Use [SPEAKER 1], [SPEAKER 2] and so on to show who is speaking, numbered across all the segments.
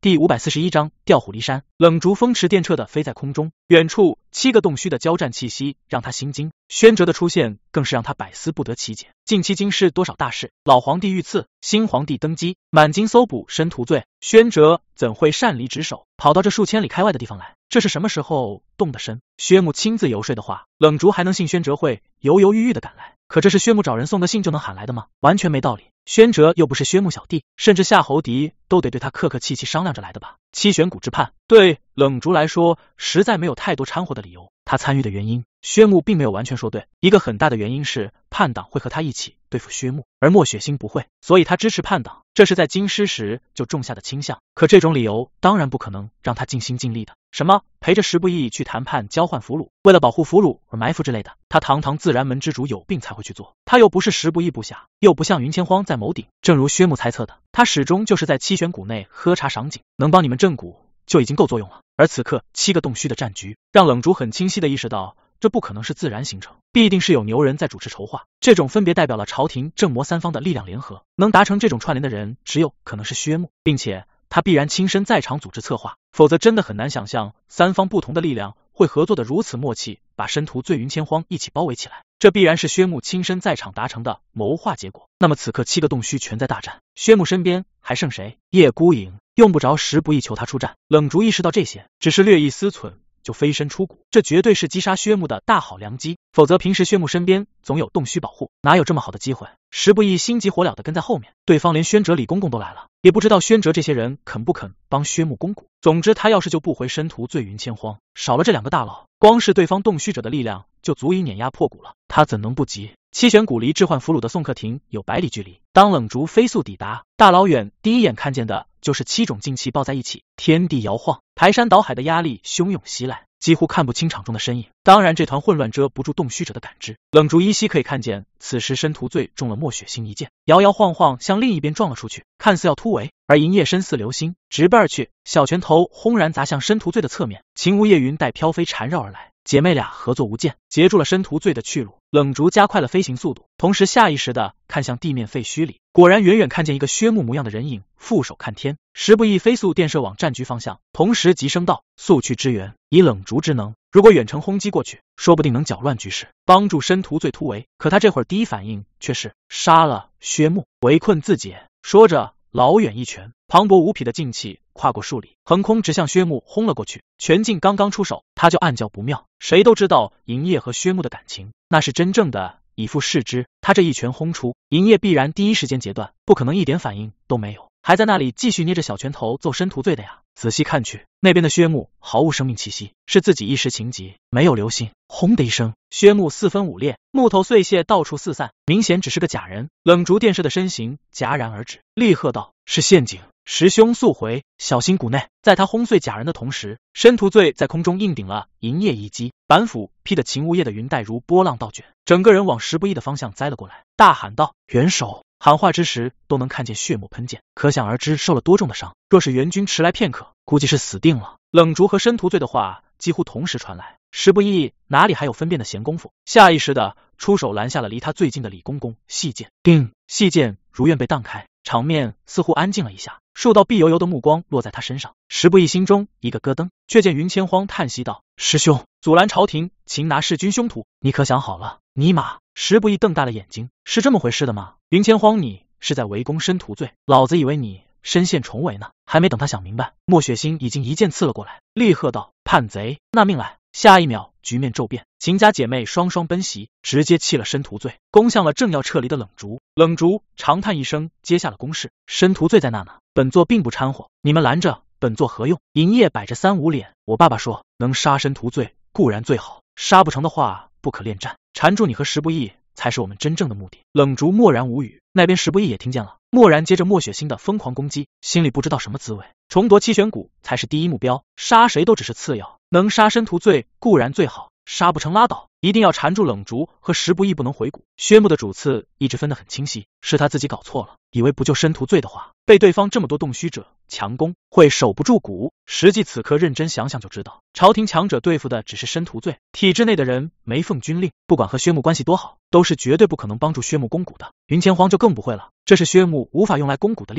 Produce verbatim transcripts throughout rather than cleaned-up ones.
[SPEAKER 1] 第五百四十一章调虎离山。冷竹风驰电掣的飞在空中，远处七个洞虚的交战气息让他心惊，宣哲的出现更是让他百思不得其解。近期经世多少大事，老皇帝遇刺，新皇帝登基，满京搜捕申屠罪，宣哲怎会擅离职守，跑到这数千里开外的地方来？这是什么时候动的身？薛木亲自游说的话，冷竹还能信宣哲会犹犹豫豫的赶来？可这是薛木找人送的信就能喊来的吗？完全没道理。宣哲又不是薛木小弟，甚至夏侯氐都得对他客客气气商量着来的吧？七玄谷之叛对冷竹来说实在没有太多掺和的理由，他参与的原因薛木并没有完全说对，一个很大的原因是叛党会和他一起对付薛木，而莫雪星不会，所以他支持叛党，这是在京师时就种下的倾向。可这种理由当然不可能让他尽心尽力的，什么陪着石不义去谈判交换俘虏，为了保护俘虏而埋伏之类的，他堂堂自然门之主有病才会去做。他又不是石不义部下，又不像云千荒在谋顶，正如薛木猜测的，他始终就是在七玄谷内喝茶赏景，能帮你们镇谷就已经够作用了。而此刻七个洞虚的战局让冷竹很清晰的意识到，这不可能是自然形成，必定是有牛人在主持筹划。这种分别代表了朝廷正魔三方的力量联合，能达成这种串联的人只有可能是薛木，并且他必然亲身在场组织策划，否则真的很难想象三方不同的力量会合作的如此默契，把申屠罪云千荒一起包围起来。这必然是薛木亲身在场达成的谋划结果。那么此刻七个洞虚全在大战，薛木身边还剩谁？叶孤影，用不着石不义求他出战。冷竹意识到这些，只是略一思忖就飞身出谷，这绝对是击杀薛木的大好良机，否则平时薛木身边总有洞虚保护，哪有这么好的机会？石不义心急火燎的跟在后面，对方连宣哲李公公都来了，也不知道宣哲这些人肯不肯帮薛木攻谷。总之他要是就不回申屠罪云千荒，少了这两个大佬，光是对方洞虚者的力量就足以碾压破谷了，他怎能不急？七玄谷离置换俘虏的宋克亭有百里距离，当冷竹飞速抵达，大老远第一眼看见的就是七种劲气抱在一起，天地摇晃，排山倒海的压力汹涌袭来，几乎看不清场中的身影。当然这团混乱遮不住洞虚者的感知，冷竹依稀可以看见此时申屠罪中了莫雪星一剑，摇摇晃晃向另一边撞了出去，看似要突围，而银叶身似流星直奔而去，小拳头轰然砸向申屠罪的侧面，秦无夜云带飘飞缠绕而来，姐妹俩合作无间，截住了申屠罪的去路。冷竹加快了飞行速度，同时下意识的看向地面废墟里，果然远远看见一个薛木模样的人影，负手看天。石不义飞速电射往战局方向，同时急声道：速去支援！以冷竹之能，如果远程轰击过去，说不定能搅乱局势，帮助申屠罪突围。可他这会儿第一反应却是杀了薛木，围困自解。说着老远一拳，磅礴无匹的劲气跨过数里，横空直向薛木轰了过去。拳劲刚刚出手，他就暗叫不妙。谁都知道银叶和薛木的感情，那是真正的以父视之，他这一拳轰出，银叶必然第一时间截断，不可能一点反应都没有，还在那里继续捏着小拳头揍申屠罪的呀。仔细看去，那边的薛木毫无生命气息，是自己一时情急没有留心，轰的一声，薛木四分五裂，木头碎屑到处四散，明显只是个假人。冷竹电射的身形戛然而止，厉喝道：是陷阱，师兄速回，小心谷内。在他轰碎假人的同时，申屠罪在空中硬顶了银叶一击，板斧劈得秦无夜的云带如波浪倒卷，整个人往石不义的方向栽了过来，大喊道：元首！喊话之时都能看见血沫喷溅，可想而知受了多重的伤，若是援军迟来片刻，估计是死定了。冷竹和申屠罪的话几乎同时传来，石不义哪里还有分辨的闲工夫，下意识的出手拦下了离他最近的李公公细剑。叮，细剑如愿被荡开，场面似乎安静了一下，数道碧油油的目光落在他身上，石不义心中一个咯噔，却见云千荒叹息道：师兄，阻拦朝廷，擒拿弑君凶徒，你可想好了？尼玛！石不义瞪大了眼睛，是这么回事的吗？云千荒，你是在围攻申屠罪，老子以为你身陷重围呢。还没等他想明白，莫雪星已经一剑刺了过来，厉喝道：叛贼，纳命来！下一秒局面骤变，秦家姐妹双双奔袭，直接弃了申屠罪，攻向了正要撤离的冷竹。冷竹长叹一声，接下了攻势。申屠罪在那呢，本座并不掺和，你们拦着本座何用？银叶摆着三五脸，我爸爸说能杀申屠罪固然最好，杀不成的话不可恋战，缠住你和石不义才是我们真正的目的。冷竹默然无语，那边石不义也听见了，默然接着莫雪星的疯狂攻击，心里不知道什么滋味。重夺七玄谷才是第一目标，杀谁都只是次要，能杀申屠罪固然最好，杀不成拉倒，一定要缠住冷竹和石不义不能回谷。薛木的主次一直分得很清晰，是他自己搞错了，以为不就申屠罪的话，被对方这么多洞虚者强攻会守不住谷，实际此刻认真想想就知道，朝廷强者对付的只是申屠罪，体制内的人没奉军令，不管和薛木关系多好，都是绝对不可能帮助薛木攻谷的。云千荒就更不会了，这是薛木无法用来攻谷的力量，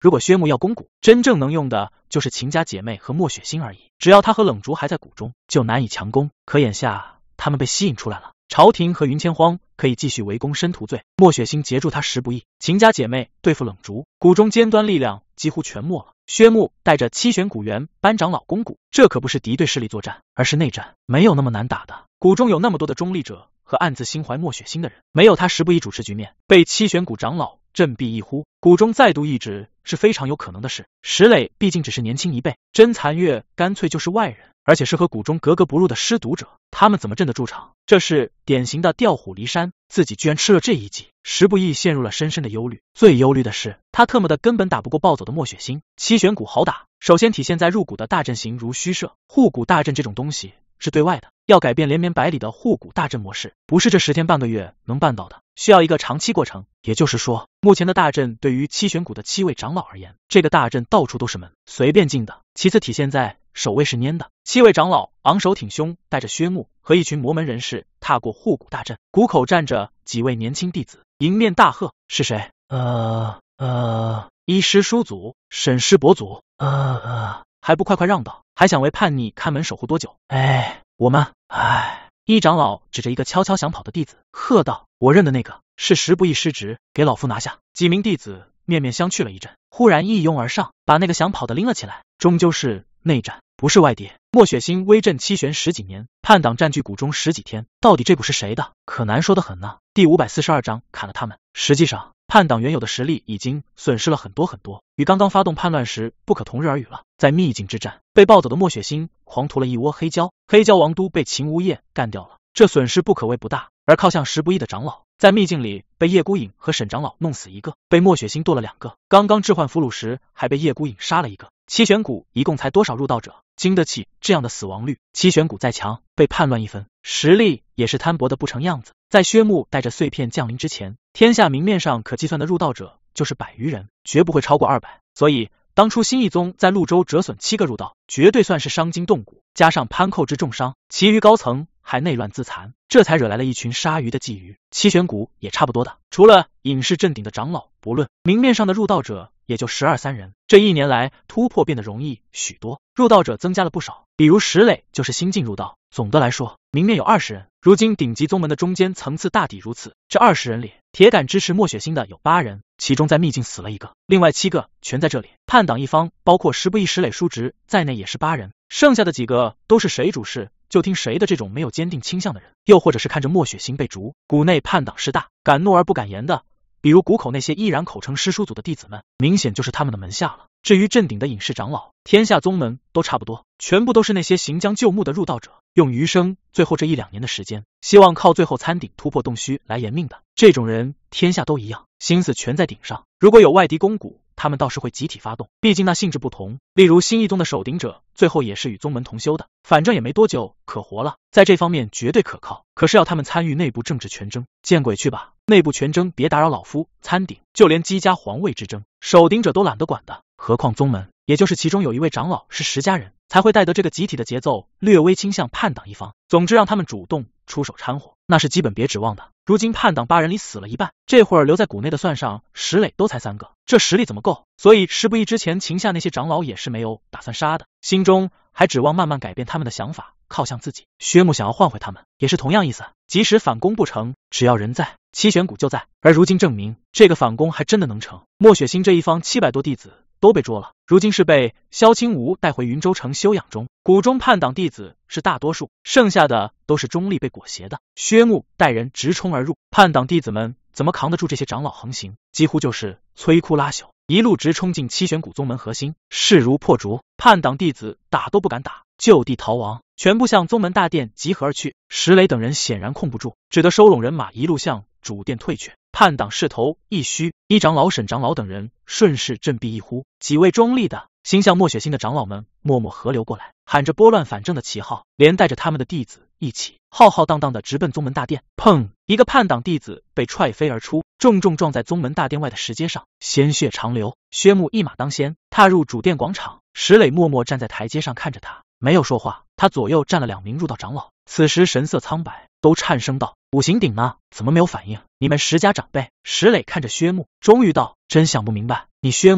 [SPEAKER 1] 如果薛木要攻谷，真正能用的就是秦家姐妹和莫雪星而已。只要他和冷竹还在谷中，就难以强攻。可眼下他们被吸引出来了，朝廷和云千荒可以继续围攻申屠罪，莫雪星截住他时不易。秦家姐妹对付冷竹，谷中尖端力量几乎全没了。薛木带着七玄谷园班长老攻谷，这可不是敌对势力作战，而是内战，没有那么难打的。谷中有那么多的中立者和暗自心怀莫雪星的人，没有他时不易主持局面，被七玄谷长老振臂一呼，谷中再度易帜是非常有可能的事。石磊毕竟只是年轻一辈，甄残月干脆就是外人，而且是和谷中格格不入的失独者，他们怎么镇得住场？这是典型的调虎离山，自己居然吃了这一计，时不易陷入了深深的忧虑。最忧虑的是，他特么的根本打不过暴走的莫雪星。七玄谷好打，首先体现在入谷的大阵型如虚设，护谷大阵这种东西是对外的，要改变连绵百里的护谷大阵模式，不是这十天半个月能办到的，需要一个长期过程。也就是说，目前的大阵对于七玄谷的七位长老而言，这个大阵到处都是门，随便进的。其次体现在守卫是蔫的，七位长老昂首挺胸，带着薛木和一群魔门人士踏过护谷大阵，谷口站着几位年轻弟子，迎面大喝：是谁？呃呃一师叔祖，沈师伯祖，呃呃还不快快让道，还想为叛逆看门守护多久？哎，我们，哎。一长老指着一个悄悄想跑的弟子喝道：我认的那个是时不易师侄，给老夫拿下。几名弟子面面相觑了一阵，忽然一拥而上，把那个想跑的拎了起来。终究是内战，不是外敌。莫雪星威震七玄十几年，叛党占据谷中十几天，到底这股是谁的？可难说得很呢。第五百四十二章砍了他们。实际上叛党原有的实力已经损失了很多很多，与刚刚发动叛乱时不可同日而语了。在秘境之战，被暴走的莫雪星狂屠了一窝黑蛟，黑蛟王都被秦无业干掉了，这损失不可谓不大。而靠向时不易的长老，在秘境里被叶孤影和沈长老弄死一个，被莫雪星剁了两个，刚刚置换俘虏时还被叶孤影杀了一个。七玄谷一共才多少入道者？经得起这样的死亡率？七玄谷再强，被叛乱一分，实力也是摊薄的不成样子。在薛木带着碎片降临之前，天下明面上可计算的入道者就是百余人，绝不会超过二百。所以当初新义宗在潞州折损七个入道，绝对算是伤筋动骨，加上潘寇之重伤，其余高层还内乱自残，这才惹来了一群鲨鱼的觊觎。七玄谷也差不多的，除了隐士镇顶的长老不论，明面上的入道者也就十二三人。这一年来突破变得容易许多，入道者增加了不少，比如石磊就是新进入道。总的来说，明面有二十人，如今顶级宗门的中间层次大抵如此。这二十人里，铁杆支持莫雪星的有八人，其中在秘境死了一个，另外七个全在这里。叛党一方包括时不易、石磊叔侄在内也是八人，剩下的几个都是谁主事就听谁的这种没有坚定倾向的人，又或者是看着莫雪星被逐，谷内叛党势大，敢怒而不敢言的，比如谷口那些依然口称师叔祖的弟子们，明显就是他们的门下了。至于镇顶的隐士长老，天下宗门都差不多，全部都是那些行将就木的入道者，用余生最后这一两年的时间，希望靠最后参顶突破洞虚来延命的。这种人天下都一样，心思全在顶上。如果有外敌攻谷，他们倒是会集体发动，毕竟那性质不同。例如新义宗的守顶者，最后也是与宗门同修的，反正也没多久可活了，在这方面绝对可靠。可是要他们参与内部政治权争，见鬼去吧！内部权争别打扰老夫参顶，就连姬家皇位之争，守顶者都懒得管的，何况宗门？也就是其中有一位长老是石家人，才会带得这个集体的节奏略微倾向叛党一方。总之让他们主动出手掺和，那是基本别指望的。如今叛党八人里死了一半，这会儿留在谷内的算上石磊都才三个，这实力怎么够？所以时不易之前秦下那些长老也是没有打算杀的，心中还指望慢慢改变他们的想法，靠向自己。薛木想要换回他们，也是同样意思，即使反攻不成，只要人在，七玄谷就在。而如今证明，这个反攻还真的能成。莫雪星这一方七百多弟子都被捉了，如今是被萧清吴带回云州城休养中。谷中叛党弟子是大多数，剩下的都是中立被裹挟的。薛木带人直冲而入，叛党弟子们怎么扛得住这些长老横行？几乎就是摧枯拉朽，一路直冲进七玄谷宗门核心，势如破竹。叛党弟子打都不敢打，就地逃亡，全部向宗门大殿集合而去。石磊等人显然控不住，只得收拢人马，一路向主殿退去。叛党势头一虚，一长老、沈长老等人顺势振臂一呼，几位中立的心向莫雪星的长老们默默合流过来，喊着拨乱反正的旗号，连带着他们的弟子一起浩浩荡荡的直奔宗门大殿。砰！一个叛党弟子被踹飞而出，重重撞在宗门大殿外的石阶上，鲜血长流。薛木一马当先，踏入主殿广场。石磊默默站在台阶上看着他，没有说话。他左右站了两名入道长老，此时神色苍白，都颤声道：五行鼎呢？怎么没有反应？你们石家长辈？石磊看着薛木，终于道：真想不明白，你薛木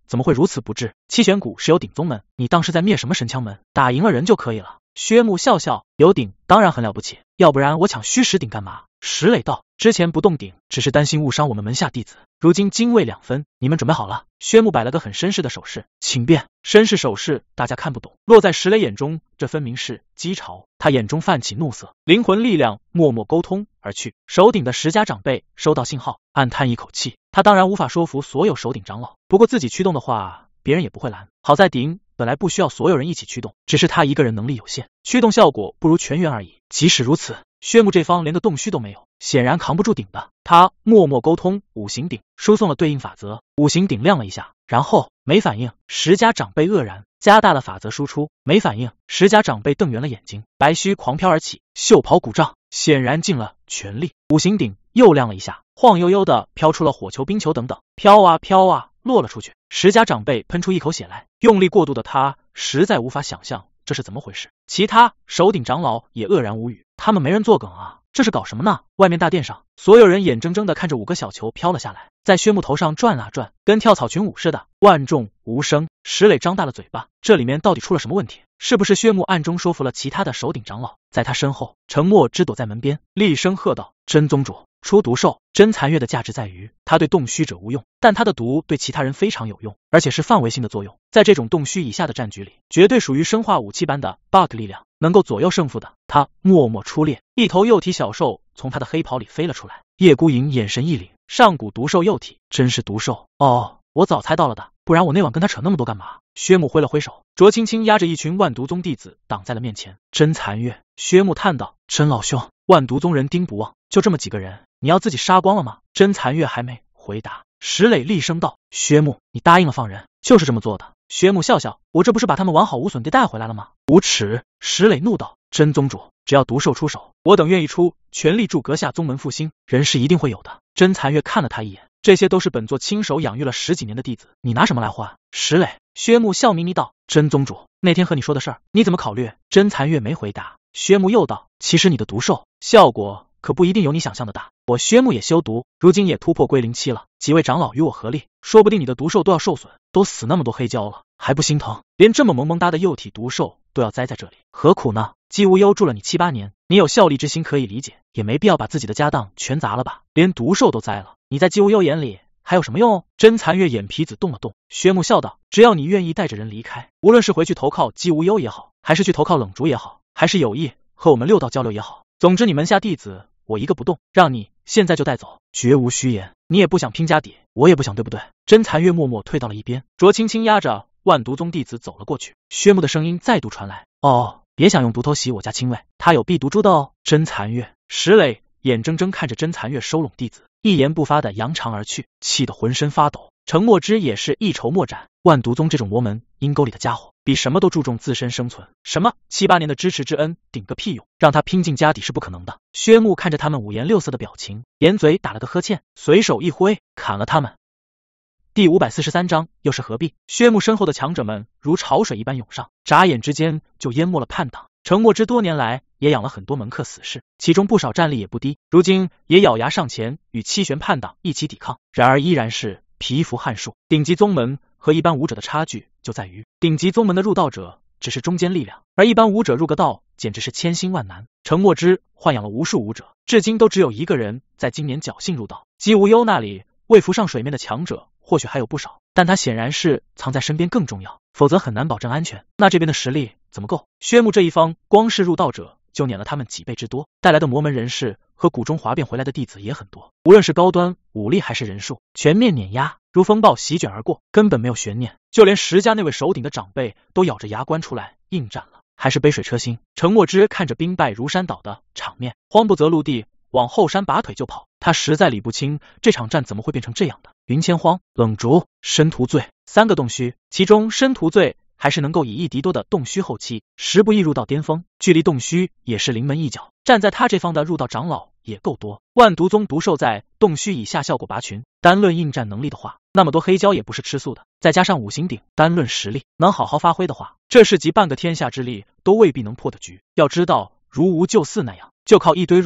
[SPEAKER 1] 怎么会如此不智？七玄谷是有鼎宗门，你当是在灭什么神枪门？打赢了人就可以了。薛木笑笑，有鼎当然很了不起，要不然我抢虚实鼎干嘛？石磊道，之前不动鼎，只是担心误伤我们门下弟子，如今泾渭两分，你们准备好了？薛木摆了个很绅士的手势，请便。绅士手势大家看不懂，落在石磊眼中，这分明是讥嘲。他眼中泛起怒色，灵魂力量默默沟通而去。守鼎的石家长辈收到信号，暗叹一口气。他当然无法说服所有守鼎长老，不过自己驱动的话，别人也不会拦。好在鼎本来不需要所有人一起驱动，只是他一个人能力有限，驱动效果不如全员而已。即使如此，薛木这方连个洞虚都没有，显然扛不住鼎的。他默默沟通五行鼎，输送了对应法则，五行鼎亮了一下，然后没反应。石家长辈愕然，加大了法则输出，没反应。石家长辈瞪圆了眼睛，白须狂飘而起，袖袍鼓胀，显然尽了全力。五行鼎又亮了一下，晃悠悠的飘出了火球、冰球等等，飘啊飘啊，落了出去。石家长辈喷出一口血来，用力过度的他实在无法想象这是怎么回事。其他守鼎长老也愕然无语，他们没人作梗啊，这是搞什么呢？外面大殿上，所有人眼睁睁的看着五个小球飘了下来，在薛木头上转啊转，跟跳草裙舞似的，万众无声。石磊张大了嘴巴，这里面到底出了什么问题？是不是薛木暗中说服了其他的守鼎长老？在他身后，陈默之躲在门边，厉声喝道：真宗主，出毒兽！真残月的价值在于，他对洞虚者无用，但他的毒对其他人非常有用，而且是范围性的作用。在这种洞虚以下的战局里，绝对属于生化武器般的 bug 力量，能够左右胜负的。他默默出列，一头幼体小兽从他的黑袍里飞了出来。叶孤影眼神一凛，上古毒兽幼体，真是毒兽哦！我早猜到了的，不然我那晚跟他扯那么多干嘛？薛木挥了挥手，卓青青压着一群万毒宗弟子挡在了面前。真残月，薛木叹道：真老兄，万毒宗人丁不旺，就这么几个人，你要自己杀光了吗？真残月还没回答，石磊厉声道：薛木，你答应了放人，就是这么做的。薛木笑笑，我这不是把他们完好无损地带回来了吗？无耻！石磊怒道：真宗主，只要毒兽出手，我等愿意出全力助阁下宗门复兴，人是一定会有的。真残月看了他一眼，这些都是本座亲手养育了十几年的弟子，你拿什么来换？石磊，薛木笑眯眯道：真宗主，那天和你说的事儿，你怎么考虑？真残月没回答。薛木又道：其实你的毒兽效果可不一定有你想象的大，我薛木也修毒，如今也突破归零期了，几位长老与我合力，说不定你的毒兽都要受损，都死那么多黑蛟了，还不心疼？连这么萌萌哒的幼体毒兽都要栽在这里，何苦呢？姬无忧住了你七八年，你有效力之心可以理解，也没必要把自己的家当全砸了吧？连毒兽都栽了，你在姬无忧眼里还有什么用？真残月眼皮子动了动，薛木笑道：只要你愿意带着人离开，无论是回去投靠姬无忧也好，还是去投靠冷竹也好，还是有意和我们六道交流也好，总之你门下弟子我一个不动，让你现在就带走，绝无虚言。你也不想拼家底，我也不想，对不对？真残月默默退到了一边，卓青青压着万毒宗弟子走了过去。薛木的声音再度传来：哦，别想用毒头洗我家亲卫，他有避毒珠的哦。真残月，石磊眼睁睁看着真残月收拢弟子，一言不发的扬长而去，气得浑身发抖。程墨之也是一筹莫展，万毒宗这种魔门阴沟里的家伙，比什么都注重自身生存，什么七八年的支持之恩顶个屁用，让他拼尽家底是不可能的。薛木看着他们五颜六色的表情，掩嘴打了个呵欠，随手一挥，砍了他们。第五百四十三章又是何必？薛木身后的强者们如潮水一般涌上，眨眼之间就淹没了叛党。程墨之多年来也养了很多门客死士，其中不少战力也不低，如今也咬牙上前与七玄叛党一起抵抗，然而依然是蚍蜉撼树。顶级宗门和一般武者的差距就在于，顶级宗门的入道者只是中坚力量，而一般武者入个道简直是千辛万难。程墨之豢养了无数武者，至今都只有一个人在今年侥幸入道。姬无忧那里未浮上水面的强者或许还有不少，但他显然是藏在身边更重要，否则很难保证安全。那这边的实力怎么够？薛木这一方光是入道者就撵了他们几倍之多，带来的魔门人士和谷中哗变回来的弟子也很多，无论是高端武力还是人数，全面碾压，如风暴席卷而过，根本没有悬念。就连石家那位首顶的长辈都咬着牙关出来应战了，还是杯水车薪。程墨之看着兵败如山倒的场面，慌不择路地往后山拔腿就跑，他实在理不清这场战怎么会变成这样的。云千荒、冷竹、申屠醉三个洞虚，其中申屠醉还是能够以一敌多的洞虚后期，时不易入到巅峰，距离洞虚也是临门一脚，站在他这方的入道长老也够多。万毒宗毒兽在洞虚以下效果拔群，单论应战能力的话，那么多黑蛟也不是吃素的，再加上五行鼎，单论实力能好好发挥的话，这是集半个天下之力都未必能破的局。要知道如无救嗣那样，就靠一堆入道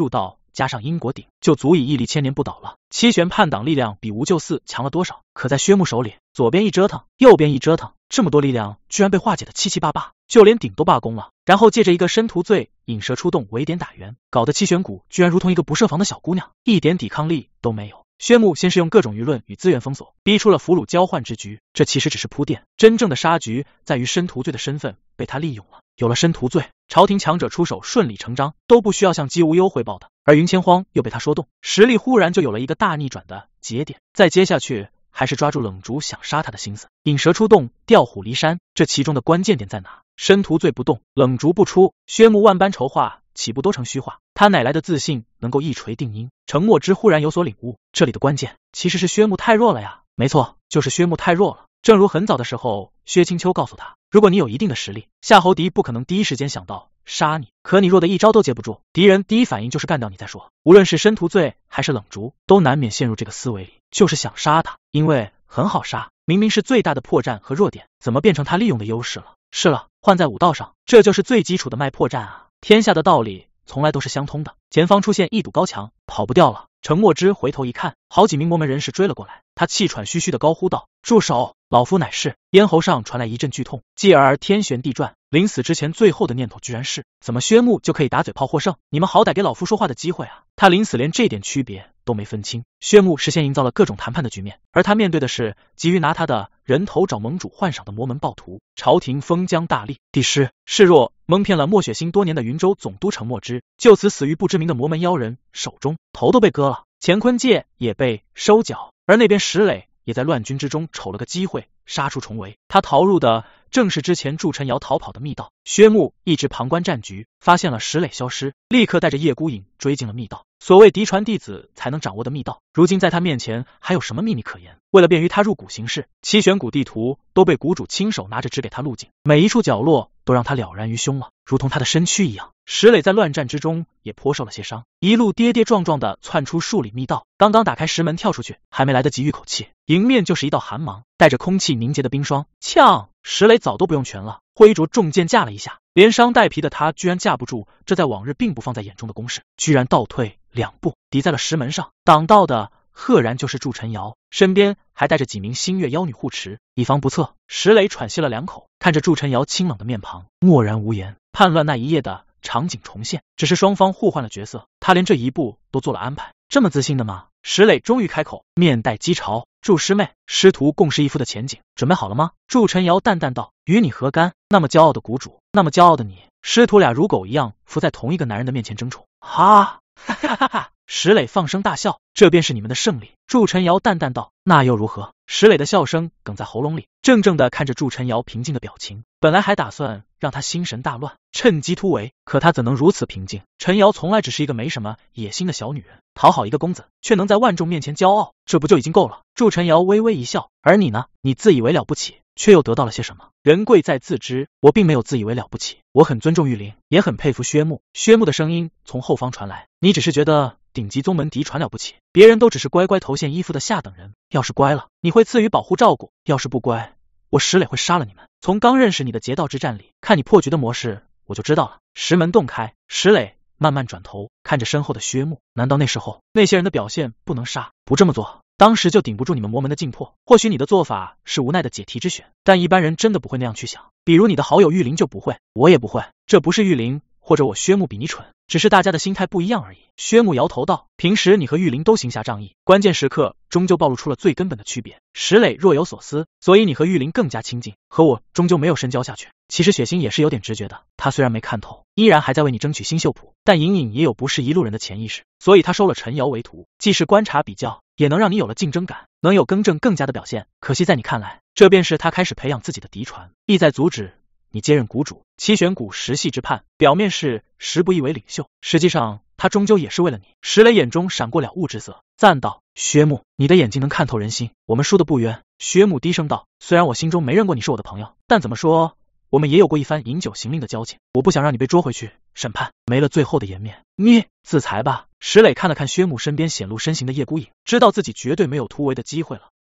[SPEAKER 1] 加上因果鼎，就足以屹立千年不倒了。七玄叛党力量比无救寺强了多少？可在薛木手里，左边一折腾，右边一折腾，这么多力量居然被化解的七七八八，就连鼎都罢工了。然后借着一个申屠罪引蛇出洞，围点打援，搞得七玄谷居然如同一个不设防的小姑娘，一点抵抗力都没有。薛木先是用各种舆论与资源封锁，逼出了俘虏交换之局，这其实只是铺垫，真正的杀局在于申屠罪的身份被他利用了。有了申屠罪，朝廷强者出手顺理成章，都不需要向姬无忧汇报的。而云千荒又被他说动，实力忽然就有了一个大逆转的节点。再接下去还是抓住冷竹想杀他的心思，引蛇出洞，调虎离山，这其中的关键点在哪？申屠罪不动，冷竹不出，薛木万般筹划岂不都成虚话？他哪来的自信能够一锤定音？程墨之忽然有所领悟，这里的关键其实是薛木太弱了呀。没错，就是薛木太弱了。正如很早的时候，薛青秋告诉他，如果你有一定的实力，夏侯棣不可能第一时间想到杀你，可你弱的一招都接不住，敌人第一反应就是干掉你再说。无论是申屠罪还是冷竹，都难免陷入这个思维里，就是想杀他，因为很好杀，明明是最大的破绽和弱点，怎么变成他利用的优势了？是了，换在武道上，这就是最基础的卖破绽啊！天下的道理从来都是相通的。前方出现一堵高墙，跑不掉了。程墨之回头一看，好几名魔门人士追了过来，他气喘吁吁地高呼道：“住手！老夫乃是！”咽喉上传来一阵剧痛，继而天旋地转。临死之前最后的念头居然是：怎么薛木就可以打嘴炮获胜？你们好歹给老夫说话的机会啊！他临死连这点区别都没分清。薛木事先营造了各种谈判的局面，而他面对的是急于拿他的人头找盟主换赏的魔门暴徒。朝廷封疆大吏，帝师示弱，蒙骗了莫雪星多年的云州总督程墨之，就此死于不知名的魔门妖人手中，头都被割了。乾坤界也被收缴，而那边石磊也在乱军之中瞅了个机会杀出重围。他逃入的正是之前祝晨瑶逃跑的密道。薛木一直旁观战局，发现了石磊消失，立刻带着叶孤影追进了密道。所谓嫡传弟子才能掌握的密道，如今在他面前还有什么秘密可言？为了便于他入谷行事，七玄谷地图都被谷主亲手拿着纸给他录进，每一处角落都让他了然于胸了，如同他的身躯一样。石磊在乱战之中也颇受了些伤，一路跌跌撞撞地窜出数里密道，刚刚打开石门跳出去，还没来得及吁口气，迎面就是一道寒芒，带着空气凝结的冰霜。呛！石磊早都不用拳了，挥着重剑架了一下，连伤带皮的他居然架不住这在往日并不放在眼中的攻势，居然倒退两步，抵在了石门上。挡道的赫然就是祝晨瑶，身边还带着几名星月妖女护持，以防不测。石磊喘息了两口，看着祝晨瑶清冷的面庞，默然无言。叛乱那一夜的场景重现，只是双方互换了角色，他连这一步都做了安排。这么自信的吗？石磊终于开口，面带讥嘲：“祝师妹，师徒共侍一夫的前景准备好了吗？”祝晨瑶淡淡道：“与你何干？那么骄傲的谷主，那么骄傲的你，师徒俩如狗一样伏在同一个男人的面前争宠。”哈哈哈哈哈！石磊放声大笑：“这便是你们的胜利。”祝晨瑶淡淡道：“那又如何？”石磊的笑声哽在喉咙里，怔怔地看着祝晨瑶平静的表情。本来还打算让他心神大乱，趁机突围，可他怎能如此平静？陈瑶从来只是一个没什么野心的小女人，讨好一个公子，却能在万众面前骄傲，这不就已经够了？祝晨瑶微微一笑：“而你呢？你自以为了不起，却又得到了些什么？人贵在自知，我并没有自以为了不起，我很尊重玉灵，也很佩服薛木。”薛木的声音从后方传来：“你只是觉得顶级宗门嫡传了不起，别人都只是乖乖投献依附的下等人，要是乖了，你会赐予保护照顾；要是不乖，我石磊会杀了你们。从刚认识你的劫道之战里，看你破局的模式，我就知道了。”石门洞开，石磊慢慢转头看着身后的薛木，难道那时候那些人的表现不能杀？不这么做，当时就顶不住你们魔门的劲迫。或许你的做法是无奈的解题之选，但一般人真的不会那样去想。比如你的好友玉灵就不会，我也不会。这不是玉灵或者我薛木比你蠢，只是大家的心态不一样而已。薛木摇头道：“平时你和玉灵都行侠仗义，关键时刻终究暴露出了最根本的区别。石磊若有所思，所以你和玉灵更加亲近，和我终究没有深交下去。其实雪星也是有点直觉的，他虽然没看透，依然还在为你争取新秀谱，但隐隐也有不是一路人的潜意识，所以他收了陈瑶为徒，既是观察比较，也能让你有了竞争感，能有更正更加的表现。可惜在你看来，这便是他开始培养自己的嫡传，意在阻止你接任谷主。七玄谷实系之叛，表面是时不易为领袖，实际上他终究也是为了你。”石磊眼中闪过了雾之色，赞道：“薛木，你的眼睛能看透人心，我们输的不冤。”薛木低声道：“虽然我心中没认过你是我的朋友，但怎么说，我们也有过一番饮酒行令的交情，我不想让你被捉回去审判，没了最后的颜面。你自裁吧。”石磊看了看薛木身边显露身形的叶孤影，知道自己绝对没有突围的机会了。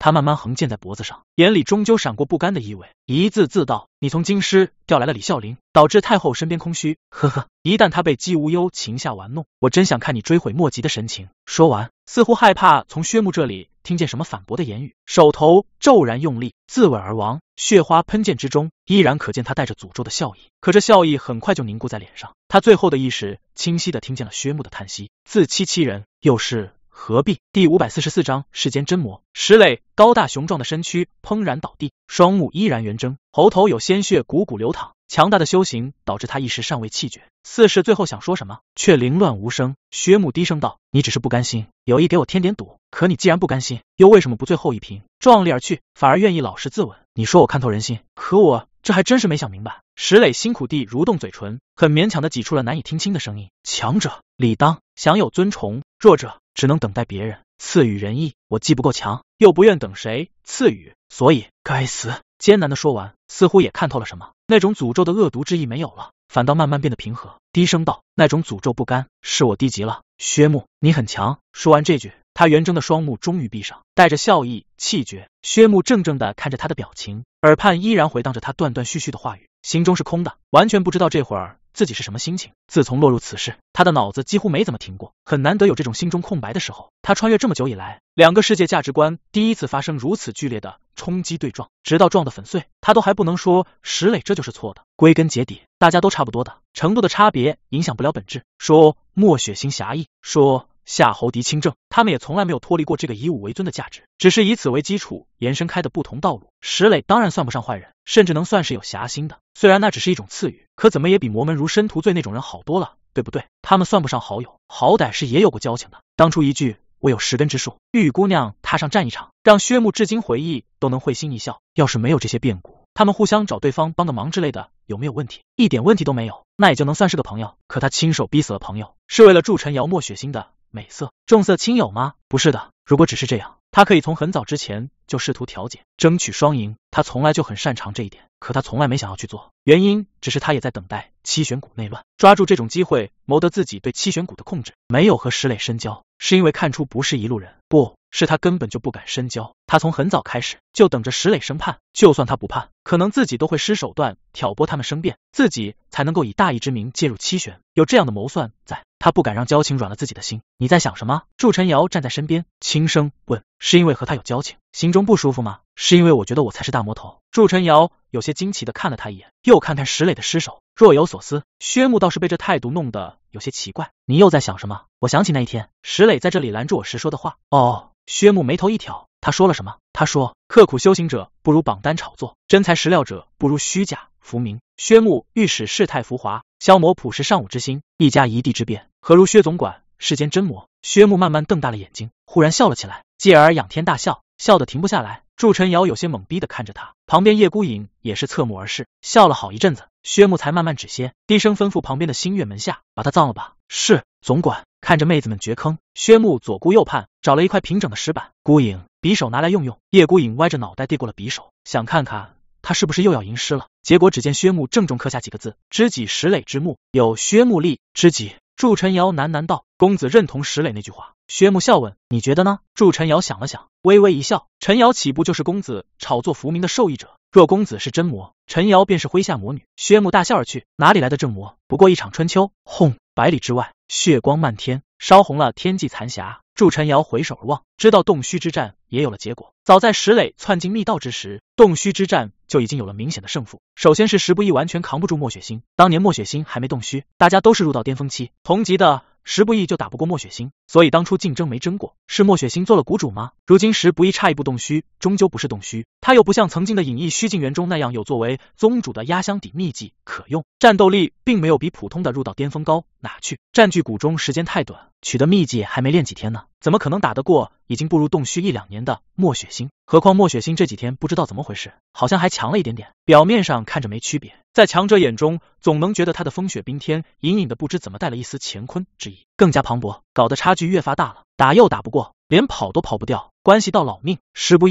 [SPEAKER 1] 他慢慢横剑在脖子上，眼里终究闪过不甘的意味，一字字道：你从京师调来了李孝陵，导致太后身边空虚，呵呵，一旦他被姬无忧擒下玩弄，我真想看你追悔莫及的神情。说完，似乎害怕从薛木这里听见什么反驳的言语，手头骤然用力，自刎而亡。血花喷溅之中，依然可见他带着诅咒的笑意，可这笑意很快就凝固在脸上。他最后的意识清晰地听见了薛木的叹息：自欺欺人，又是何必？第五百四十四章世间真魔。石磊高大雄壮的身躯砰然倒地，双目依然圆睁，喉头有鲜血汩汩流淌。强大的修行导致他一时尚未气绝，似是最后想说什么，却凌乱无声。薛木低声道：你只是不甘心，有意给我添点堵，可你既然不甘心，又为什么不最后一瓶壮力而去，反而愿意老实自刎？你说我看透人心，可我这还真是没想明白。石磊辛苦地蠕动嘴唇，很勉强地挤出了难以听清的声音：强者理当享有尊崇，弱者只能等待别人赐予仁义。我既不够强，又不愿等谁赐予，所以该死。艰难地说完，似乎也看透了什么，那种诅咒的恶毒之意没有了，反倒慢慢变得平和，低声道：那种诅咒不甘，是我低级了。薛木，你很强。说完这句，他圆睁的双目终于闭上，带着笑意气绝。薛木怔怔地看着他的表情，耳畔依然回荡着他断断续续的话语，心中是空的，完全不知道这会儿自己是什么心情。自从落入此事，他的脑子几乎没怎么停过，很难得有这种心中空白的时候。他穿越这么久以来，两个世界价值观第一次发生如此剧烈的冲击对撞，直到撞得粉碎，他都还不能说石磊这就是错的。归根结底，大家都差不多的，程度的差别影响不了本质。说莫血腥侠义，说夏侯狄清正，他们也从来没有脱离过这个以武为尊的价值，只是以此为基础延伸开的不同道路。石磊当然算不上坏人，甚至能算是有侠心的，虽然那只是一种赐予，可怎么也比魔门如申屠罪那种人好多了，对不对？他们算不上好友，好歹是也有过交情的。当初一句我有十根之术，玉姑娘踏上战一场，让薛木至今回忆都能会心一笑。要是没有这些变故，他们互相找对方帮个忙之类的，有没有问题？一点问题都没有，那也就能算是个朋友。可他亲手逼死了朋友，是为了祝陈瑶墨血腥的美色，重色轻友吗？不是的，如果只是这样，他可以从很早之前就试图调解，争取双赢，他从来就很擅长这一点，可他从来没想要去做，原因只是他也在等待七玄谷内乱，抓住这种机会谋得自己对七玄谷的控制。没有和石磊深交，是因为看出不是一路人，不是他根本就不敢深交。他从很早开始就等着石磊生叛，就算他不叛，可能自己都会施手段挑拨他们生变，自己才能够以大义之名介入七玄。有这样的谋算在，他不敢让交情软了自己的心。你在想什么？祝陈瑶站在身边轻声问。是因为和他有交情，心中不舒服吗？是因为我觉得我才是大魔头。祝陈瑶有些惊奇地看了他一眼，又看看石磊的尸首，若有所思。薛木倒是被这态度弄得有些奇怪。你又在想什么？我想起那一天石磊在这里拦住我时说的话。哦，薛木眉头一挑，他说了什么？他说刻苦修行者不如榜单炒作，真材实料者不如虚假浮名。薛木欲使世态浮华，消磨朴实尚武之心，一家一地之变，何如薛总管世间真魔？薛木慢慢瞪大了眼睛，忽然笑了起来，继而仰天大笑，笑得停不下来。祝陈瑶有些懵逼地看着他，旁边叶孤影也是侧目而视，笑了好一阵子，薛木才慢慢止歇，低声吩咐旁边的星月门下把他葬了吧。是，总管。看着妹子们掘坑，薛木左顾右盼，找了一块平整的石板，孤影，匕首拿来用用。叶孤影歪着脑袋递过了匕首，想看看他是不是又要吟诗了。结果只见薛木郑重刻下几个字：知己石磊之墓，有薛木立。知己。祝陈瑶喃喃道：公子认同石磊那句话。薛木笑问：你觉得呢？祝陈瑶想了想，微微一笑：陈瑶岂不就是公子炒作浮名的受益者？若公子是真魔，陈瑶便是麾下魔女。薛木大笑而去，哪里来的正魔？不过一场春秋。轰！百里之外，血光漫天，烧红了天际残霞。祝陈瑶回首而望，知道洞虚之战也有了结果。早在石磊窜进密道之时，洞虚之战就已经有了明显的胜负。首先是石不易完全扛不住莫血腥，当年莫血腥还没洞虚，大家都是入道巅峰期，同级的石不易就打不过莫血腥，所以当初竞争没争过，是莫血腥做了谷主吗？如今石不易差一步洞虚，终究不是洞虚，他又不像曾经的隐逸虚境元中那样有作为宗主的压箱底秘技可用，战斗力并没有比普通的入道巅峰高哪去。占据谷中时间太短，取得秘技还没练几天呢，怎么可能打得过已经步入洞虚一两年的莫血腥？何况莫血腥这几天不知道怎么回事，好像还强了一点点，表面上看着没区别，在强者眼中总能觉得他的风雪冰天隐隐的不知怎么带了一丝乾坤之意，更加磅礴，搞得差距越发大了，打又打不过，连跑都跑不掉，关系到老命。石不易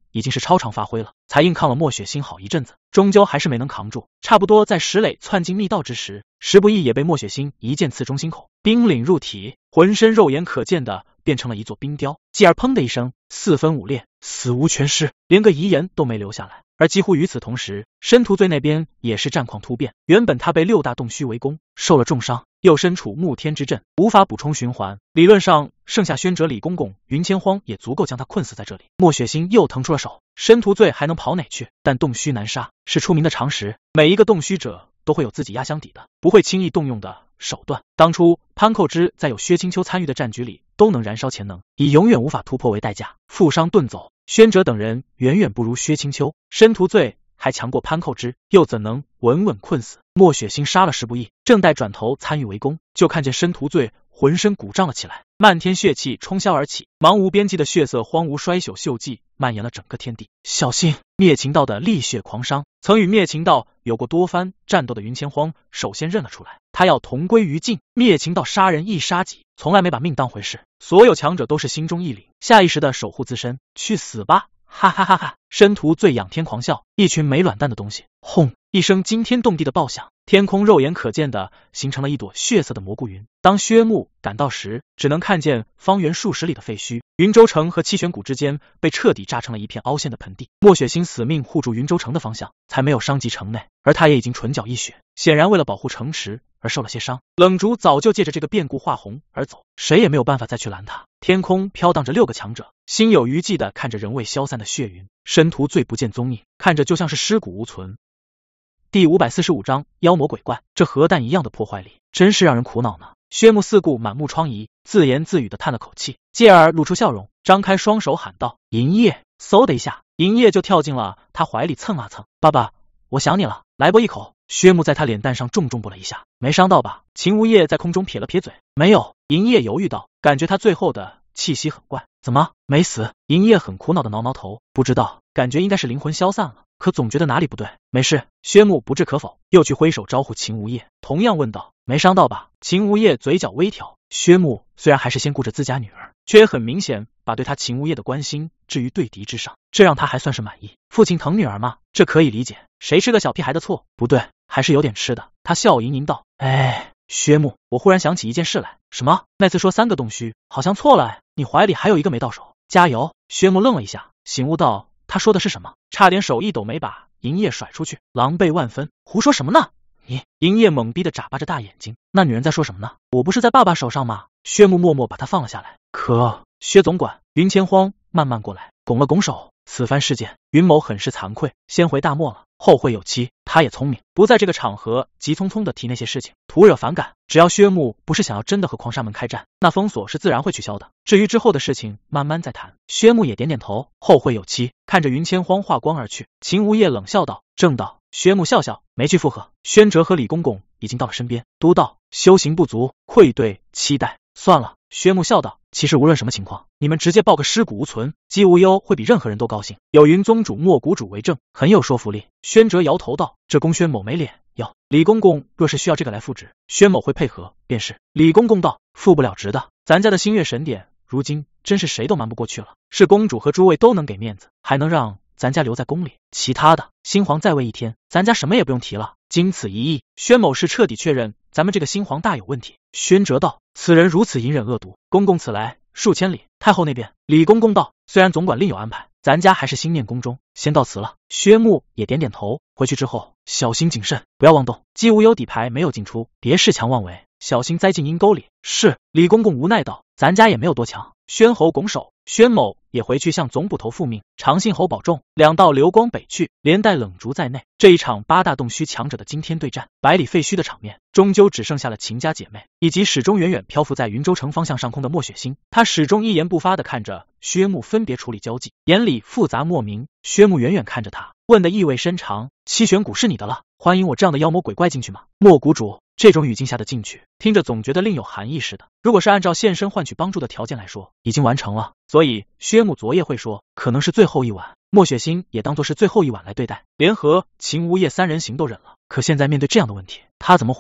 [SPEAKER 1] 已经是超常发挥了，才硬抗了莫雪星好一阵子，终究还是没能扛住。差不多在石磊窜进密道之时，时不易也被莫雪星一剑刺中心口，冰凛入体，浑身肉眼可见的变成了一座冰雕，继而砰的一声，四分五裂，死无全尸，连个遗言都没留下来。而几乎与此同时，申屠醉那边也是战况突变，原本他被六大洞虚围攻，受了重伤，又身处沐天之阵，无法补充循环，理论上剩下宣哲、李公公、云千荒也足够将他困死在这里。莫雪星又腾出了手，申屠醉还能跑哪去？但洞虚难杀是出名的常识，每一个洞虚者都会有自己压箱底的，不会轻易动用的手段。当初潘寇之在有薛青秋参与的战局里，都能燃烧潜能，以永远无法突破为代价，负伤遁走。宣哲等人远远不如薛青秋，申屠醉还强过潘寇之，又怎能稳稳困死？莫雪星杀了时不易，正待转头参与围攻，就看见申屠醉浑身鼓胀了起来，漫天血气冲霄而起，茫无边际的血色荒芜衰朽锈迹蔓延了整个天地。小心！灭秦道的力血狂伤，曾与灭秦道有过多番战斗的云千荒首先认了出来，他要同归于尽。灭秦道杀人亦杀己，从来没把命当回事，所有强者都是心中一凛，下意识的守护自身。去死吧！哈哈哈哈！申屠醉仰天狂笑，一群没卵蛋的东西！轰！一声惊天动地的爆响，天空肉眼可见的形成了一朵血色的蘑菇云。当薛木赶到时，只能看见方圆数十里的废墟，云州城和七玄谷之间被彻底炸成了一片凹陷的盆地。莫雪星死命护住云州城的方向，才没有伤及城内，而他也已经唇角溢血，显然为了保护城池而受了些伤。冷竹早就借着这个变故化红而走，谁也没有办法再去拦他。天空飘荡着六个强者，心有余悸的看着仍未消散的血云，申屠醉不见踪影，看着就像是尸骨无存。第五百四十五章妖魔鬼怪，这核弹一样的破坏力，真是让人苦恼呢。薛木四顾满目疮痍，自言自语的叹了口气，继而露出笑容，张开双手喊道：银叶！嗖的一下，银叶就跳进了他怀里蹭啊蹭。爸爸，我想你了，来啵一口。薛木在他脸蛋上重重啵了一下，没伤到吧？秦无叶在空中撇了撇嘴，没有。银叶犹豫道，感觉他最后的气息很怪，怎么没死？银叶很苦恼的挠挠头，不知道，感觉应该是灵魂消散了，可总觉得哪里不对。没事。薛木不置可否，又去挥手招呼秦无叶，同样问道，没伤到吧？秦无叶嘴角微挑，薛木虽然还是先顾着自家女儿，却也很明显把对他秦无叶的关心置于对敌之上，这让他还算是满意。父亲疼女儿吗？这可以理解，谁吃个小屁孩的醋？不对，还是有点吃的。他笑盈盈道，哎，薛木，我忽然想起一件事来。什么？那次说三个洞虚，好像错了哎，你怀里还有一个没到手，加油！薛木愣了一下，醒悟道，他说的是什么？差点手一抖没把银叶甩出去，狼狈万分。胡说什么呢？你！银叶懵逼的眨巴着大眼睛，那女人在说什么呢？我不是在爸爸手上吗？薛木默默把他放了下来。可薛总管，云千荒慢慢过来，拱了拱手。此番事件，云某很是惭愧，先回大漠了，后会有期。他也聪明，不在这个场合急匆匆的提那些事情，徒惹反感。只要薛木不是想要真的和狂沙门开战，那封锁是自然会取消的。至于之后的事情，慢慢再谈。薛木也点点头，后会有期。看着云千荒化光而去，秦无叶冷笑道，正道。薛木笑笑，没去附和。宣哲和李公公已经到了身边，都道修行不足，愧对期待，算了。薛木笑道，其实无论什么情况，你们直接报个尸骨无存，姬无忧会比任何人都高兴。有云宗主莫谷主为证，很有说服力。宣哲摇头道，这供宣某没脸要。李公公若是需要这个来复职，宣某会配合便是。李公公道，复不了职的，咱家的星月神典如今真是谁都瞒不过去了，是公主和诸位都能给面子，还能让咱家留在宫里，其他的新皇在位一天，咱家什么也不用提了。经此一役，宣某是彻底确认咱们这个新皇大有问题。宣哲道，此人如此隐忍恶毒，公公此来数千里，太后那边。李公公道，虽然总管另有安排，咱家还是心念宫中，先到此了。薛木也点点头，回去之后小心谨慎，不要妄动。姬无忧底牌没有进出，别恃强妄为，小心栽进阴沟里。是。李公公无奈道，咱家也没有多强。宣侯拱手，宣某也回去向总捕头复命，长信侯保重。两道流光北去，连带冷竹在内。这一场八大洞虚强者的惊天对战，百里废墟的场面，终究只剩下了秦家姐妹以及始终远远漂浮在云州城方向上空的莫雪星。他始终一言不发地看着薛木分别处理交际，眼里复杂莫名。薛木远远看着他，问的意味深长，七玄谷是你的了，欢迎我这样的妖魔鬼怪进去吗？莫谷主，这种语境下的进去，听着总觉得另有含义似的。如果是按照现身换取帮助的条件来说，已经完成了，所以薛木昨夜会说可能是最后一晚，莫雪星也当作是最后一晚来对待，连和秦无叶三人行都忍了。可现在面对这样的问题，他怎么回答？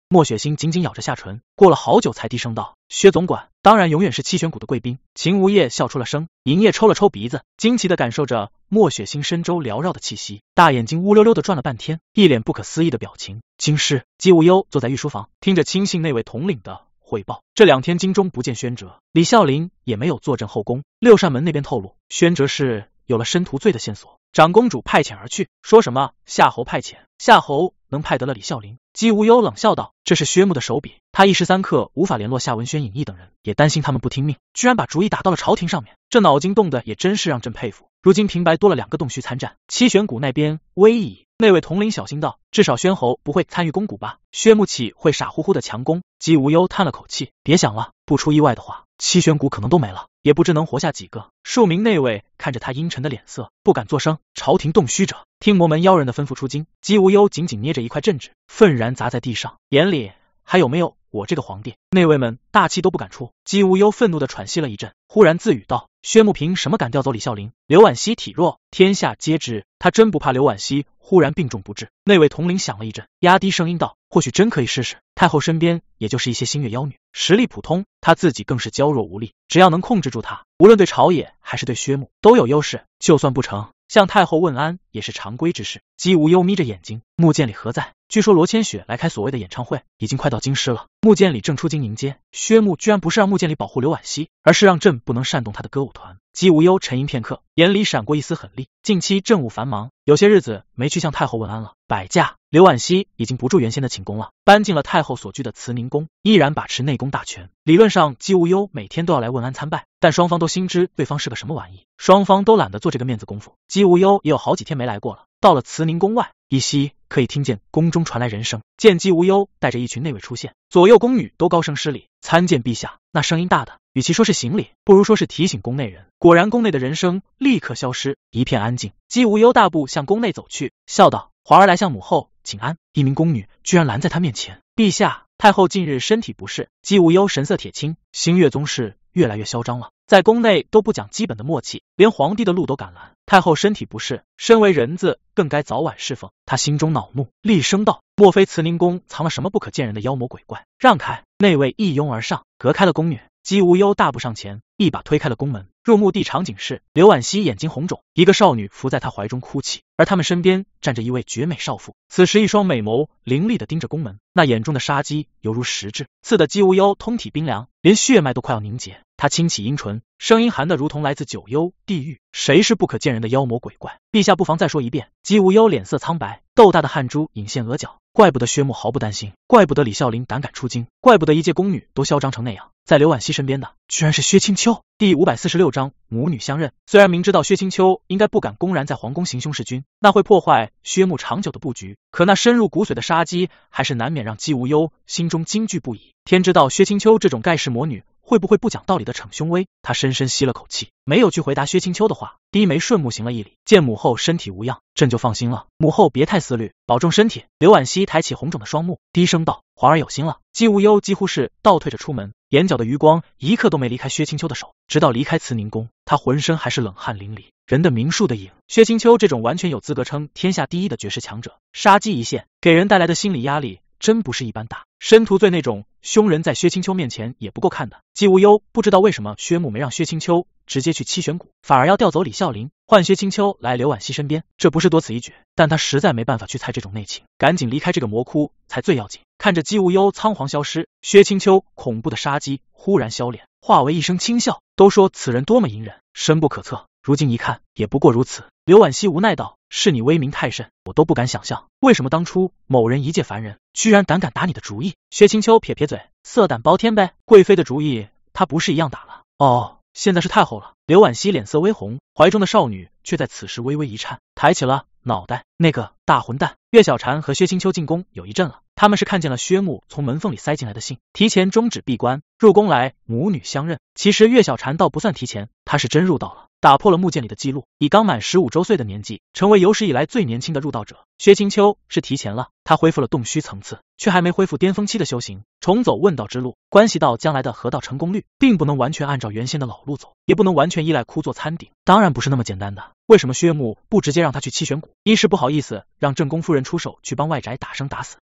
[SPEAKER 1] 莫雪星紧紧咬着下唇，过了好久才低声道：“薛总管，当然永远是七玄谷的贵宾。”秦无业笑出了声，银叶抽了抽鼻子，惊奇地感受着莫雪星身周缭绕的气息，大眼睛乌溜溜地转了半天，一脸不可思议的表情。京师，姬无忧坐在御书房，听着亲信那位统领的汇报。这两天京中不见宣哲，李孝林也没有坐镇后宫。六扇门那边透露，宣哲是有了申屠罪的线索，长公主派遣而去，说什么夏侯派遣，夏侯能派得了李孝林？姬无忧冷笑道：“这是薛木的手笔，他一时三刻无法联络夏文轩、尹义等人，也担心他们不听命，居然把主意打到了朝廷上面，这脑筋动的也真是让朕佩服。如今平白多了两个洞虚参战，七玄谷那边危矣。”那位统领小心道：“至少宣侯不会参与攻谷吧？薛木岂会傻乎乎的强攻？”姬无忧叹了口气：“别想了，不出意外的话，七玄谷可能都没了，也不知能活下几个。”数名内卫看着他阴沉的脸色，不敢作声。朝廷洞虚者，听魔门妖人的吩咐出京。姬无忧紧紧捏着一块镇纸，愤然砸在地上，眼里还有没有我这个皇帝？内卫们大气都不敢出。姬无忧愤怒的喘息了一阵，忽然自语道：“薛木凭什么敢调走李孝林？刘婉熙体弱，天下皆知，他真不怕刘婉熙忽然病重不治？”那位统领想了一阵，压低声音道：“或许真可以试试。太后身边也就是一些星月妖女，实力普通，她自己更是娇弱无力，只要能控制住她，无论对朝野还是对薛木都有优势。就算不成，向太后问安也是常规之事。”姬无忧眯着眼睛，穆建礼何在？据说罗千雪来开所谓的演唱会，已经快到京师了。穆建礼正出京迎接，薛木居然不是让穆建礼保护刘婉熙，而是让朕不能煽动他的歌舞团。姬无忧沉吟片刻，眼里闪过一丝狠厉。近期政务繁忙，有些日子没去向太后问安了。摆驾，刘婉熙已经不住原先的寝宫了，搬进了太后所居的慈宁宫，依然把持内宫大权。理论上，姬无忧每天都要来问安参拜，但双方都心知对方是个什么玩意，双方都懒得做这个面子功夫。姬无忧也有好几天没来过了。到了慈宁宫外，依稀可以听见宫中传来人声。见姬无忧带着一群内卫出现，左右宫女都高声施礼：“参见陛下。”那声音大的，与其说是行礼，不如说是提醒宫内人。果然，宫内的人声立刻消失，一片安静。姬无忧大步向宫内走去，笑道：“华儿来向母后请安。”一名宫女居然拦在他面前：“陛下，太后近日身体不适。”姬无忧神色铁青，星月宗室越来越嚣张了，在宫内都不讲基本的默契，连皇帝的路都敢拦。太后身体不适，身为人子更该早晚侍奉。他心中恼怒，厉声道：“莫非慈宁宫藏了什么不可见人的妖魔鬼怪？让开！”内卫一拥而上，隔开了宫女。姬无忧大步上前，一把推开了宫门。入墓地场景是刘婉熙眼睛红肿，一个少女伏在她怀中哭泣，而他们身边站着一位绝美少妇。此时一双美眸凌厉地盯着宫门，那眼中的杀机犹如实质，刺得姬无忧通体冰凉，连血脉都快要凝结。他轻启阴唇，声音寒得如同来自九幽地狱：“谁是不可见人的妖魔鬼怪？陛下不妨再说一遍。”姬无忧脸色苍白，豆大的汗珠隐现额角。怪不得薛木毫不担心，怪不得李孝林胆敢出京，怪不得一介宫女都嚣张成那样。在刘婉熙身边的居然是薛青秋。第五百四十六章母女相认。虽然明知道薛青秋应该不敢公然在皇宫行凶弑君，那会破坏薛木长久的布局，可那深入骨髓的杀机还是难免让姬无忧心中惊惧不已。天知道薛青秋这种盖世魔女会不会不讲道理的逞凶威。他深深吸了口气，没有去回答薛青秋的话，低眉顺目行了一礼，见母后身体无恙，朕就放心了。母后别太思虑，保重身体。刘婉熙抬起红肿的双目，低声道：“皇儿有心了。”姬无忧几乎是倒退着出门，眼角的余光一刻都没离开薛青秋的手，直到离开慈宁宫，他浑身还是冷汗淋漓。人的名数的影，薛青秋这种完全有资格称天下第一的绝世强者，杀机一现，给人带来的心理压力真不是一般大。申屠罪那种凶人在薛青秋面前也不够看的。姬无忧不知道为什么薛木没让薛青秋直接去七玄谷，反而要调走李孝林，换薛青秋来刘婉熙身边，这不是多此一举，但他实在没办法去猜这种内情，赶紧离开这个魔窟才最要紧。看着姬无忧仓皇消失，薛青秋恐怖的杀机忽然消敛，化为一声轻笑。都说此人多么隐忍，深不可测，如今一看也不过如此。刘婉熙无奈道：“是你威名太甚，我都不敢想象，为什么当初某人一介凡人，居然胆敢打你的主意？”薛青秋撇撇嘴：“色胆包天呗，贵妃的主意他不是一样打了？”哦，现在是太后了。刘婉熙脸色微红，怀中的少女却在此时微微一颤，抬起了脑袋。那个大混蛋岳小婵和薛青秋进宫有一阵了，他们是看见了薛木从门缝里塞进来的信，提前终止闭关，入宫来母女相认。其实岳小婵倒不算提前，她是真入道了，打破了穆建礼的记录，以刚满十五周岁的年纪，成为有史以来最年轻的入道者。薛青秋是提前了，他恢复了洞虚层次，却还没恢复巅峰期的修行，重走问道之路，关系到将来的合道成功率，并不能完全按照原先的老路走，也不能完全依赖枯坐参顶，当然不是那么简单的。为什么薛木不直接让他去七玄谷？一是不好意思让正宫夫人出手去帮外宅打生打死，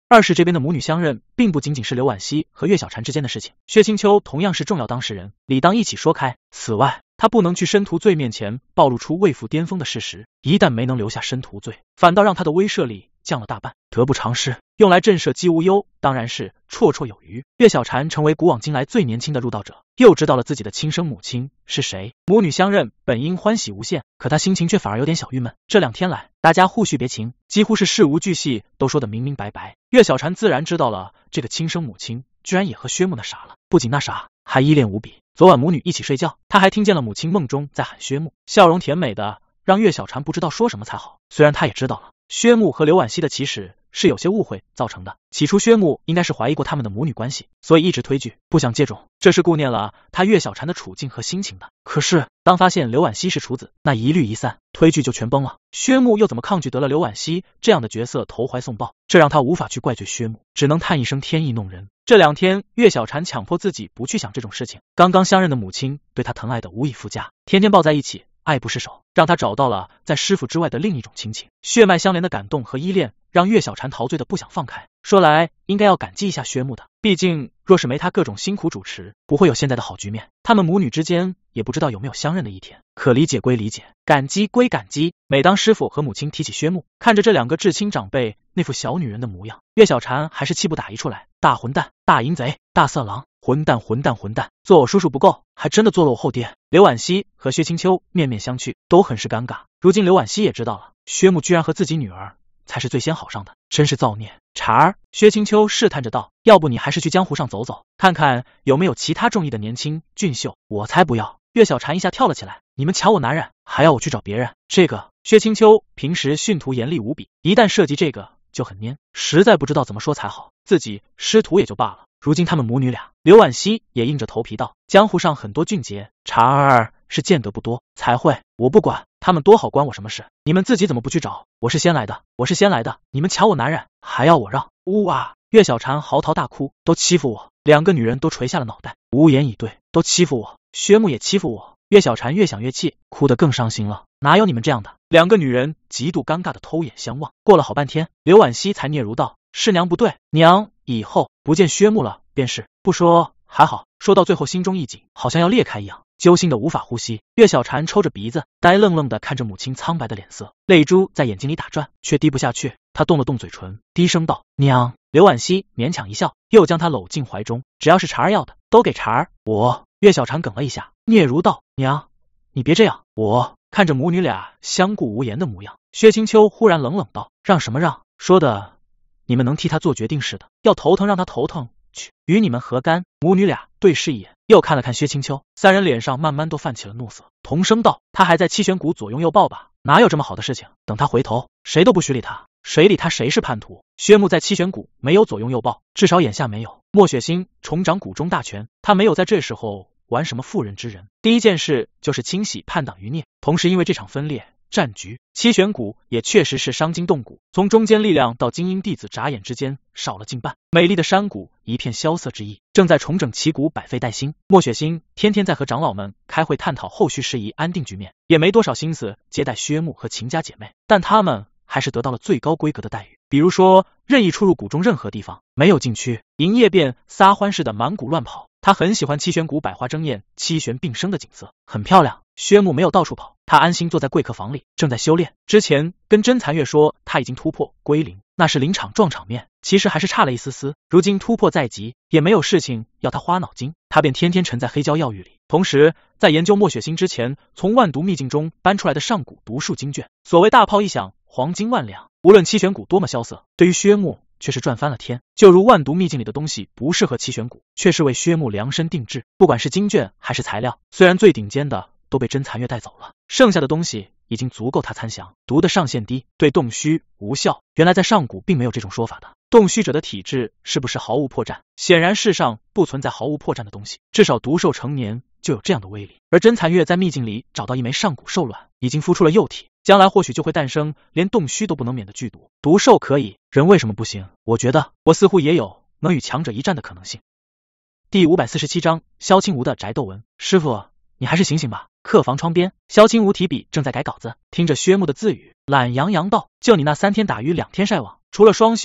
[SPEAKER 1] 二世这边的母女相认，并不仅仅是刘婉熙和岳小婵之间的事情，薛清秋同样是重要当事人，理当一起说开。此外，他不能去申屠罪面前暴露出未赴巅峰的事实，一旦没能留下申屠罪，反倒让他的威慑力降了大半，得不偿失。用来震慑姬无忧，当然是绰绰有余。岳小婵成为古往今来最年轻的入道者，又知道了自己的亲生母亲是谁，母女相认，本应欢喜无限，可她心情却反而有点小郁闷。这两天来，大家互叙别情，几乎是事无巨细都说得明明白白。岳小婵自然知道了这个亲生母亲居然也和薛木那啥了，不仅那啥，还依恋无比。昨晚母女一起睡觉，她还听见了母亲梦中在喊薛木，笑容甜美的让岳小婵不知道说什么才好。虽然她也知道了薛木和刘婉熙的起始是有些误会造成的，起初薛木应该是怀疑过他们的母女关系，所以一直推拒，不想借种，这是顾念了他岳小婵的处境和心情的。可是当发现刘婉熙是处子，那疑虑一散，推拒就全崩了。薛木又怎么抗拒得了刘婉熙这样的角色投怀送抱？这让他无法去怪罪薛木，只能叹一声天意弄人。这两天岳小婵强迫自己不去想这种事情，刚刚相认的母亲对他疼爱的无以复加，天天抱在一起，爱不释手，让他找到了在师傅之外的另一种亲情，血脉相连的感动和依恋让岳小婵陶醉的不想放开。说来应该要感激一下薛木的，毕竟若是没他各种辛苦主持，不会有现在的好局面，他们母女之间也不知道有没有相认的一天。可理解归理解，感激归感激，每当师傅和母亲提起薛木，看着这两个至亲长辈那副小女人的模样，岳小婵还是气不打一处来。大混蛋，大淫贼，大色狼，混蛋混蛋混蛋，做我叔叔不够，还真的做了我后爹。刘婉熙和薛清秋面面相觑，都很是尴尬。如今刘婉熙也知道了，薛木居然和自己女儿才是最先好上的，真是造孽。婵儿，薛清秋试探着道，要不你还是去江湖上走走，看看有没有其他中意的年轻俊秀。我才不要！岳小婵一下跳了起来，你们抢我男人，还要我去找别人？这个薛清秋平时训徒严厉无比，一旦涉及这个就很蔫，实在不知道怎么说才好。自己师徒也就罢了，如今他们母女俩，刘婉熙也硬着头皮道，江湖上很多俊杰，婵儿是见得不多，才会。我不管他们多好，关我什么事？你们自己怎么不去找？我是先来的，我是先来的，你们抢我男人，还要我让？呜啊！岳小婵嚎啕大哭，都欺负我！两个女人都垂下了脑袋，无言以对。都欺负我，薛木也欺负我。岳小婵越想越气，哭得更伤心了。哪有你们这样的？两个女人极度尴尬的偷眼相望。过了好半天，刘婉熙才嗫嚅道，是娘不对，娘以后不见薛木了便是，不说还好，说到最后心中一紧，好像要裂开一样，揪心的无法呼吸。岳小婵抽着鼻子，呆愣愣的看着母亲苍白的脸色，泪珠在眼睛里打转，却滴不下去。她动了动嘴唇，低声道，娘。刘婉熙勉强一笑，又将她搂进怀中，只要是婵儿要的，都给婵儿。我。岳小婵哽了一下，嗫嚅道，娘，你别这样。我。看着母女俩相顾无言的模样，薛清秋忽然冷冷道，让什么让？说的你们能替他做决定似的，要头疼让他头疼去，与你们何干？母女俩对视一眼，又看了看薛清秋，三人脸上慢慢都泛起了怒色，同声道，他还在七玄谷左拥右抱吧？哪有这么好的事情？等他回头，谁都不许理他，谁理他谁是叛徒。薛木在七玄谷没有左拥右抱，至少眼下没有。莫雪星重掌谷中大权，他没有在这时候玩什么妇人之仁。第一件事就是清洗叛党余孽，同时因为这场分裂战局，七玄谷也确实是伤筋动骨，从中坚力量到精英弟子眨眼之间少了近半，美丽的山谷一片萧瑟之意，正在重整旗鼓，百废待兴。莫雪星天天在和长老们开会探讨后续事宜，安定局面，也没多少心思接待薛木和秦家姐妹，但他们还是得到了最高规格的待遇，比如说任意出入谷中任何地方，没有禁区，营业便撒欢似的满谷乱跑。他很喜欢七玄谷百花争艳，七玄并生的景色，很漂亮。薛木没有到处跑，他安心坐在贵客房里，正在修炼。之前跟甄残月说他已经突破归零，那是临场撞场面，其实还是差了一丝丝。如今突破在即，也没有事情要他花脑筋，他便天天沉在黑胶药狱里，同时在研究莫雪星之前从万毒秘境中搬出来的上古毒术经卷。所谓大炮一响，黄金万两，无论七玄谷多么萧瑟，对于薛木却是赚翻了天。就如万毒秘境里的东西不适合七玄谷，却是为薛木量身定制，不管是经卷还是材料，虽然最顶尖的都被甄残月带走了，剩下的东西已经足够他参详。毒的上限低，对洞虚无效。原来在上古并没有这种说法的。洞虚者的体质是不是毫无破绽？显然世上不存在毫无破绽的东西，至少毒兽成年就有这样的威力。而甄残月在秘境里找到一枚上古兽卵，已经孵出了幼体，将来或许就会诞生连洞虚都不能免的剧毒。毒兽可以，人为什么不行？我觉得我似乎也有能与强者一战的可能性。第五百四十七章萧清无的宅斗文。师傅，你还是醒醒吧。客房窗边，萧清无提笔正在改稿子，听着薛木的自语，懒洋洋道，就你那三天打鱼两天晒网，除了双修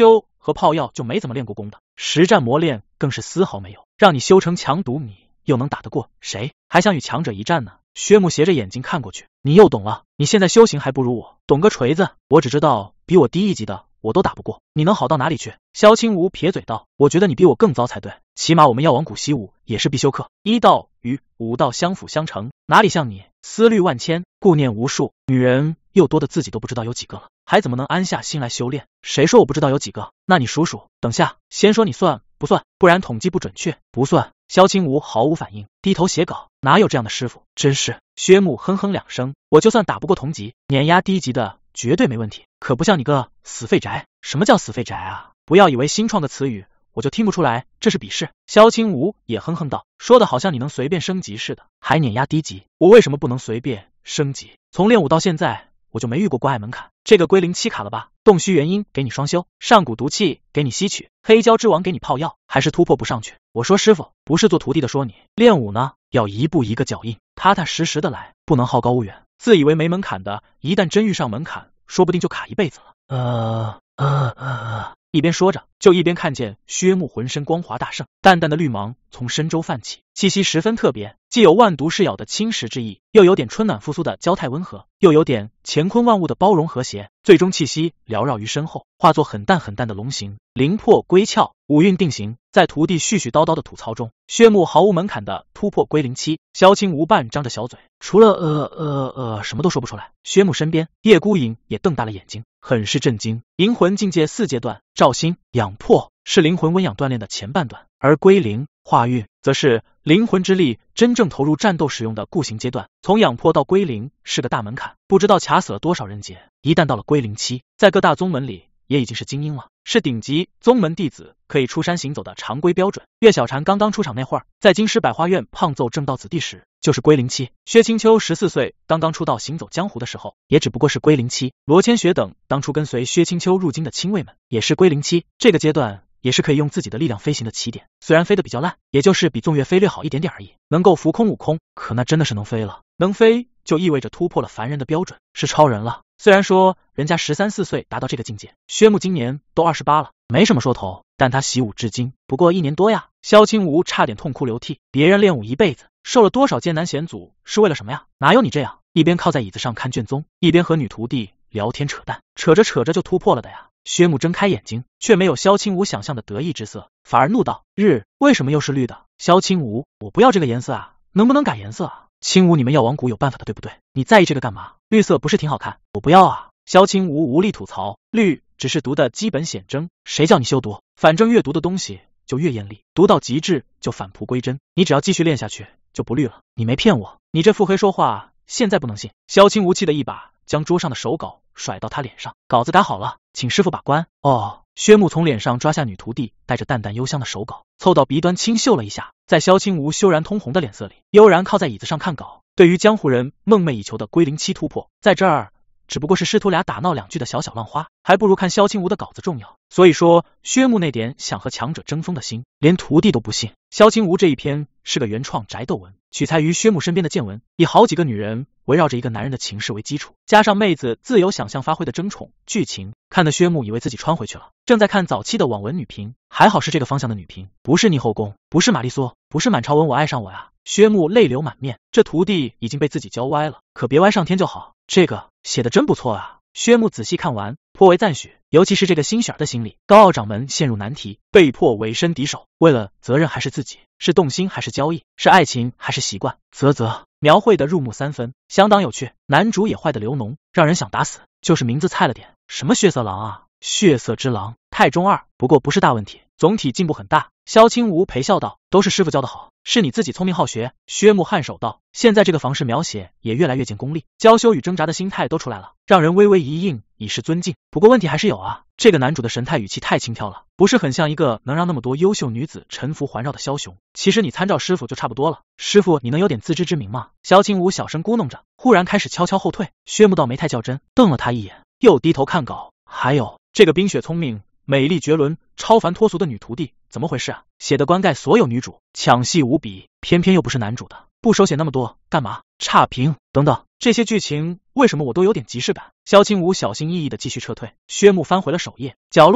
[SPEAKER 1] 和泡药就没怎么练过功的，实战磨练更是丝毫没有，让你修成强毒，你又能打得过谁？还想与强者一战呢？薛木斜着眼睛看过去，你又懂了，你现在修行还不如我，懂个锤子！我只知道比我低一级的我都打不过，你能好到哪里去？萧清无撇嘴道，我觉得你比我更糟才对，起码我们药王谷习武也是必修课，一道与武道相辅相成，哪里像你思虑万千，顾念无数，女人又多的自己都不知道有几个了，还怎么能安下心来修炼？谁说我不知道有几个？那你数数，等下先说你算不算，不然统计不准确。不算。萧清无毫无反应，低头写稿，哪有这样的师傅？真是。薛木哼哼两声，我就算打不过同级，碾压低级的绝对没问题，可不像你个死废宅。什么叫死废宅啊？不要以为新创个词语我就听不出来这是鄙视。萧清无也哼哼道，说的好像你能随便升级似的，还碾压低级，我为什么不能随便升级？从练武到现在我就没遇过关隘门槛，这个归零期卡了吧？洞虚元婴给你双修，上古毒气给你吸取，黑蛟之王给你泡药，还是突破不上去。我说师傅，不是做徒弟的说你，练武呢要一步一个脚印，踏踏实实的来，不能好高骛远，自以为没门槛的，一旦真遇上门槛，说不定就卡一辈子了。呃呃呃一边说着，就一边看见薛木浑身光华大盛，淡淡的绿芒从身周泛起，气息十分特别，既有万毒噬咬的侵蚀之意，又有点春暖复苏的娇态温和，又有点乾坤万物的包容和谐，最终气息缭绕于身后，化作很淡很淡的龙形，灵魄归窍，五蕴定型。在徒弟絮絮叨叨的吐槽中，薛木毫无门槛的突破归零期。萧清无半张着小嘴，除了呃呃呃什么都说不出来。薛木身边，叶孤影也瞪大了眼睛，很是震惊。银魂境界四阶段，照心、养魄是灵魂温养锻炼的前半段，而归零、化运则是灵魂之力真正投入战斗使用的固形阶段。从养魄到归零是个大门槛，不知道卡死了多少人劫。一旦到了归零期，在各大宗门里也已经是精英了，是顶级宗门弟子可以出山行走的常规标准。岳小婵刚刚出场那会儿，在京师百花院胖揍正道子弟时，就是归零期。薛清秋十四岁刚刚出道行走江湖的时候，也只不过是归零期。罗千雪等当初跟随薛清秋入京的亲卫们，也是归零期。这个阶段也是可以用自己的力量飞行的起点，虽然飞得比较烂，也就是比纵跃飞略好一点点而已，能够浮空悟空，可那真的是能飞了。能飞就意味着突破了凡人的标准，是超人了。虽然说人家十三四岁达到这个境界，薛木今年都二十八了，没什么说头，但他习武至今不过一年多呀。萧清无差点痛哭流涕，别人练武一辈子，受了多少艰难险阻，是为了什么呀？哪有你这样一边靠在椅子上看卷宗，一边和女徒弟聊天扯淡，扯着扯着就突破了的呀？薛木睁开眼睛，却没有萧清无想象的得意之色，反而怒道：日，为什么又是绿的？萧清无，我不要这个颜色啊，能不能改颜色啊？清无，你们药王谷有办法的对不对？你在意这个干嘛？绿色不是挺好看？我不要啊！萧清无无力吐槽，绿只是毒的基本显征，谁叫你修毒？反正越毒的东西就越艳丽，毒到极致就返璞归真，你只要继续练下去就不绿了。你没骗我，你这腹黑说话现在不能信。萧清无气的一把将桌上的手稿甩到他脸上，稿子打好了，请师傅把关。哦。薛木从脸上抓下女徒弟带着淡淡幽香的手稿，凑到鼻端轻嗅了一下，在萧清无羞然通红的脸色里，悠然靠在椅子上看稿。对于江湖人梦寐以求的归零期突破，在这儿只不过是师徒俩打闹两句的小小浪花，还不如看萧清无的稿子重要。所以说薛木那点想和强者争锋的心，连徒弟都不信。萧清无这一篇是个原创宅斗文，取材于薛木身边的见闻，以好几个女人围绕着一个男人的情事为基础，加上妹子自由想象发挥的争宠剧情，看得薛木以为自己穿回去了。正在看早期的网文女评，还好是这个方向的女评，不是逆后宫，不是玛丽苏，不是满朝文我爱上我呀。薛木泪流满面，这徒弟已经被自己教歪了，可别歪上天就好。这个写的真不错啊。薛木仔细看完，颇为赞许，尤其是这个心血儿的心理。高傲掌门陷入难题，被迫委身敌手，为了责任还是自己，是动心还是交易，是爱情还是习惯，啧啧，描绘的入木三分，相当有趣。男主也坏的流脓，让人想打死，就是名字菜了点，什么血色狼啊，血色之狼，太中二，不过不是大问题，总体进步很大。萧清无陪笑道，都是师傅教的好，是你自己聪明好学。薛木颔首道，现在这个房事描写也越来越见功力，娇羞与挣扎的心态都出来了，让人微微一应，以示尊敬。不过问题还是有啊，这个男主的神态语气太轻佻了，不是很像一个能让那么多优秀女子臣服环绕的枭雄。其实你参照师傅就差不多了，师傅你能有点自知之明吗？萧清无小声咕哝着，忽然开始悄悄后退。薛木倒没太较真，瞪了他一眼，又低头看稿。还有这个冰雪聪明美丽绝伦超凡脱俗的女徒弟怎么回事啊？写的灌溉所有女主，抢戏无比，偏偏又不是男主的，不手写那么多干嘛？差评等等，这些剧情为什么我都有点即视感？萧清无小心翼翼的继续撤退。薛木翻回了首页，角落里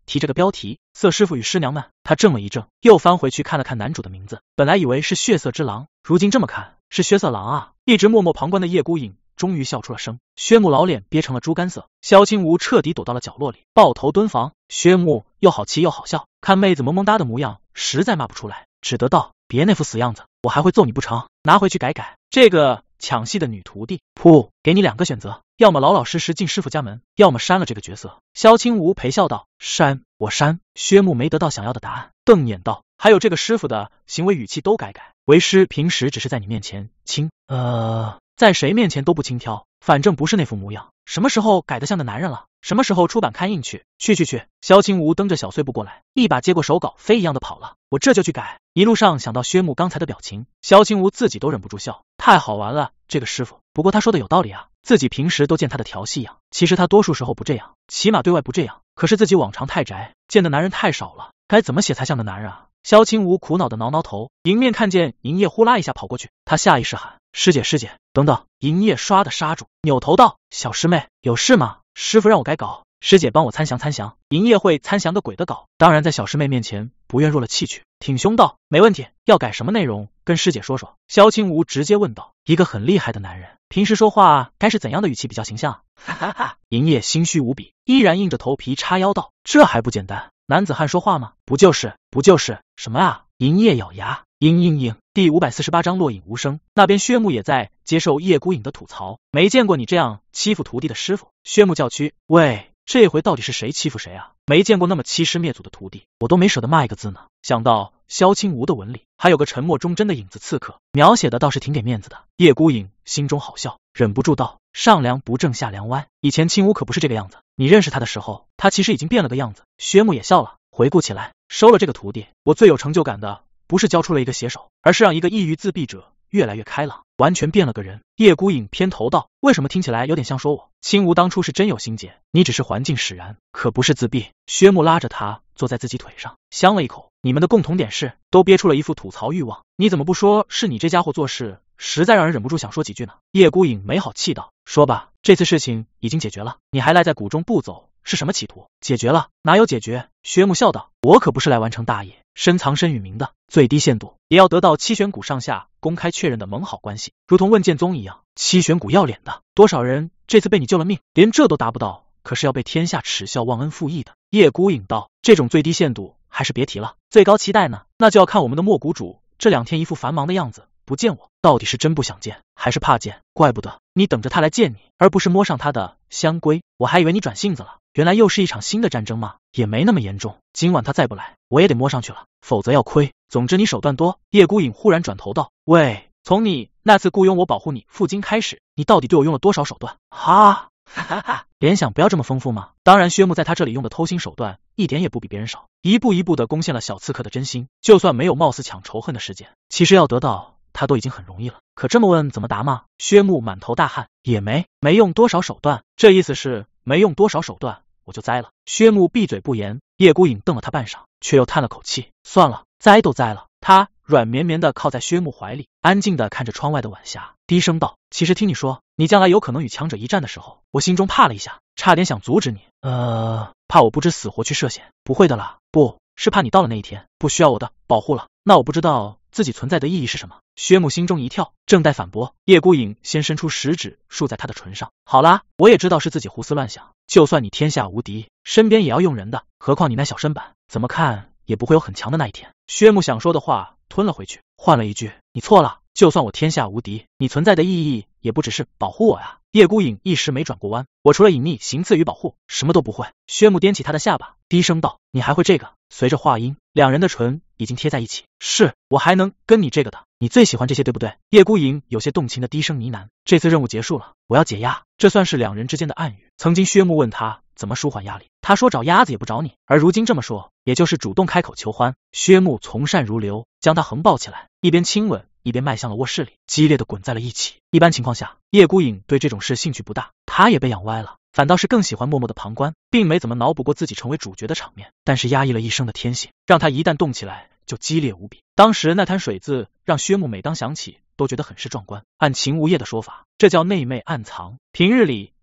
[SPEAKER 1] 提这个标题，色师傅与师娘们。他这么一怔，又翻回去看了看男主的名字，本来以为是血色之狼，如今这么看是血色狼啊！一直默默旁观的叶孤影终于笑出了声，薛木老脸憋成了猪肝色，萧清无彻底躲到了角落里，抱头蹲防。薛木又好气又好笑，看妹子萌萌哒的模样，实在骂不出来，只得道：别那副死样子，我还会揍你不成？拿回去改改。这个抢戏的女徒弟，噗，给你两个选择，要么老老实实进师傅家门，要么删了这个角色。萧清无陪笑道：删，我删。薛木没得到想要的答案，瞪眼道：还有这个师傅的行为语气都改改，为师平时只是在你面前轻，呃，在谁面前都不轻佻，反正不是那副模样。什么时候改得像个男人了？什么时候出版刊印去？去去去！萧清无蹬着小碎步过来，一把接过手稿，飞一样的跑了。我这就去改。一路上想到薛木刚才的表情，萧清无自己都忍不住笑，太好玩了，这个师傅。不过他说的有道理啊，自己平时都见他的调戏样，其实他多数时候不这样，起码对外不这样。可是自己往常太宅，见的男人太少了，该怎么写才像个男人啊？萧清无苦恼的挠挠头，迎面看见银叶呼啦一下跑过去，他下意识喊：师姐师姐，等等！银叶唰的刹住，扭头道：小师妹，有事吗？师傅让我改稿，师姐帮我参详参详。银叶会参详个鬼的稿，当然在小师妹面前不愿弱了气去，挺胸道：没问题，要改什么内容跟师姐说说。萧清无直接问道：一个很厉害的男人，平时说话该是怎样的语气比较形象？哈哈哈！银叶心虚无比，依然硬着头皮叉腰道：这还不简单，男子汉说话吗？不就是不就是什么啊？银叶咬牙，嘤嘤嘤。第五百四十八章落影无声。那边薛木也在接受叶孤影的吐槽，没见过你这样欺负徒弟的师傅。薛木叫屈：喂，这回到底是谁欺负谁啊？没见过那么欺师灭祖的徒弟，我都没舍得骂一个字呢。想到萧清无的文里还有个沉默忠贞的影子刺客，描写的倒是挺给面子的。叶孤影心中好笑，忍不住道：上梁不正下梁歪，以前清无可不是这个样子，你认识他的时候，他其实已经变了个样子。薛木也笑了，回顾起来，收了这个徒弟，我最有成就感的不是教出了一个写手，而是让一个抑郁自闭者越来越开朗，完全变了个人。叶孤影偏头道：为什么听起来有点像说我？清无当初是真有心结，你只是环境使然，可不是自闭。薛木拉着他坐在自己腿上，香了一口，你们的共同点是都憋出了一副吐槽欲望，你怎么不说是你这家伙做事实在让人忍不住想说几句呢？叶孤影没好气道：说吧，这次事情已经解决了，你还赖在谷中不走，是什么企图？解决了？哪有解决？薛木笑道：我可不是来完成大业，深藏身与民的，最低限度也要得到七玄谷上下公开确认的盟好关系，如同问剑宗一样。七玄谷要脸的，多少人这次被你救了命，连这都达不到，可是要被天下耻笑忘恩负义的。叶孤影道：这种最低限度还是别提了，最高期待呢，那就要看我们的莫谷主这两天一副繁忙的样子，不见我，到底是真不想见，还是怕见？怪不得你等着他来见你，而不是摸上他的香龟，我还以为你转性子了，原来又是一场新的战争吗？也没那么严重，今晚他再不来，我也得摸上去了，否则要亏。总之你手段多。叶孤影忽然转头道：喂，从你那次雇佣我保护你赴京开始，你到底对我用了多少手段？哈哈哈哈，联想不要这么丰富吗？当然薛木在他这里用的偷心手段一点也不比别人少，一步一步的攻陷了小刺客的真心，就算没有貌似抢仇恨的事件，其实要得到他都已经很容易了。可这么问怎么答吗？薛木满头大汗，也没没用多少手段，这意思是没用多少手段我就栽了。薛木闭嘴不言，叶孤影瞪了他半晌，却又叹了口气，算了，栽都栽了。他软绵绵的靠在薛木怀里，安静的看着窗外的晚霞，低声道：其实听你说你将来有可能与强者一战的时候，我心中怕了一下，差点想阻止你。呃，怕我不知死活去涉险？不会的啦，不是怕你到了那一天不需要我的保护了，那我不知道自己存在的意义是什么。薛木心中一跳，正待反驳，叶孤影先伸出食指竖在他的唇上。好啦，我也知道是自己胡思乱想，就算你天下无敌，身边也要用人的，何况你那小身板，怎么看也不会有很强的那一天。薛木想说的话吞了回去，换了一句：你错了，就算我天下无敌，你存在的意义也不只是保护我呀。叶孤影一时没转过弯，我除了隐匿、行刺与保护，什么都不会。薛木踮起他的下巴，低声道：你还会这个？随着话音，两人的唇已经贴在一起。是，我还能跟你这个的，你最喜欢这些对不对？叶孤影有些动情的低声呢喃。这次任务结束了，我要解压，这算是两人之间的暗语。曾经薛木问他怎么舒缓压力，他说找鸭子也不找你，而如今这么说，也就是主动开口求欢。薛木从善如流，将他横抱起来，一边亲吻一边迈向了卧室里，激烈的滚在了一起。一般情况下，叶孤影对这种事兴趣不大，他也被养歪了，反倒是更喜欢默默的旁观，并没怎么脑补过自己成为主角的场面。但是压抑了一生的天性，让他一旦动起来就激烈无比。当时那滩水渍让薛木每当想起都觉得很是壮观。按秦无业的说法，这叫内媚暗藏。平日里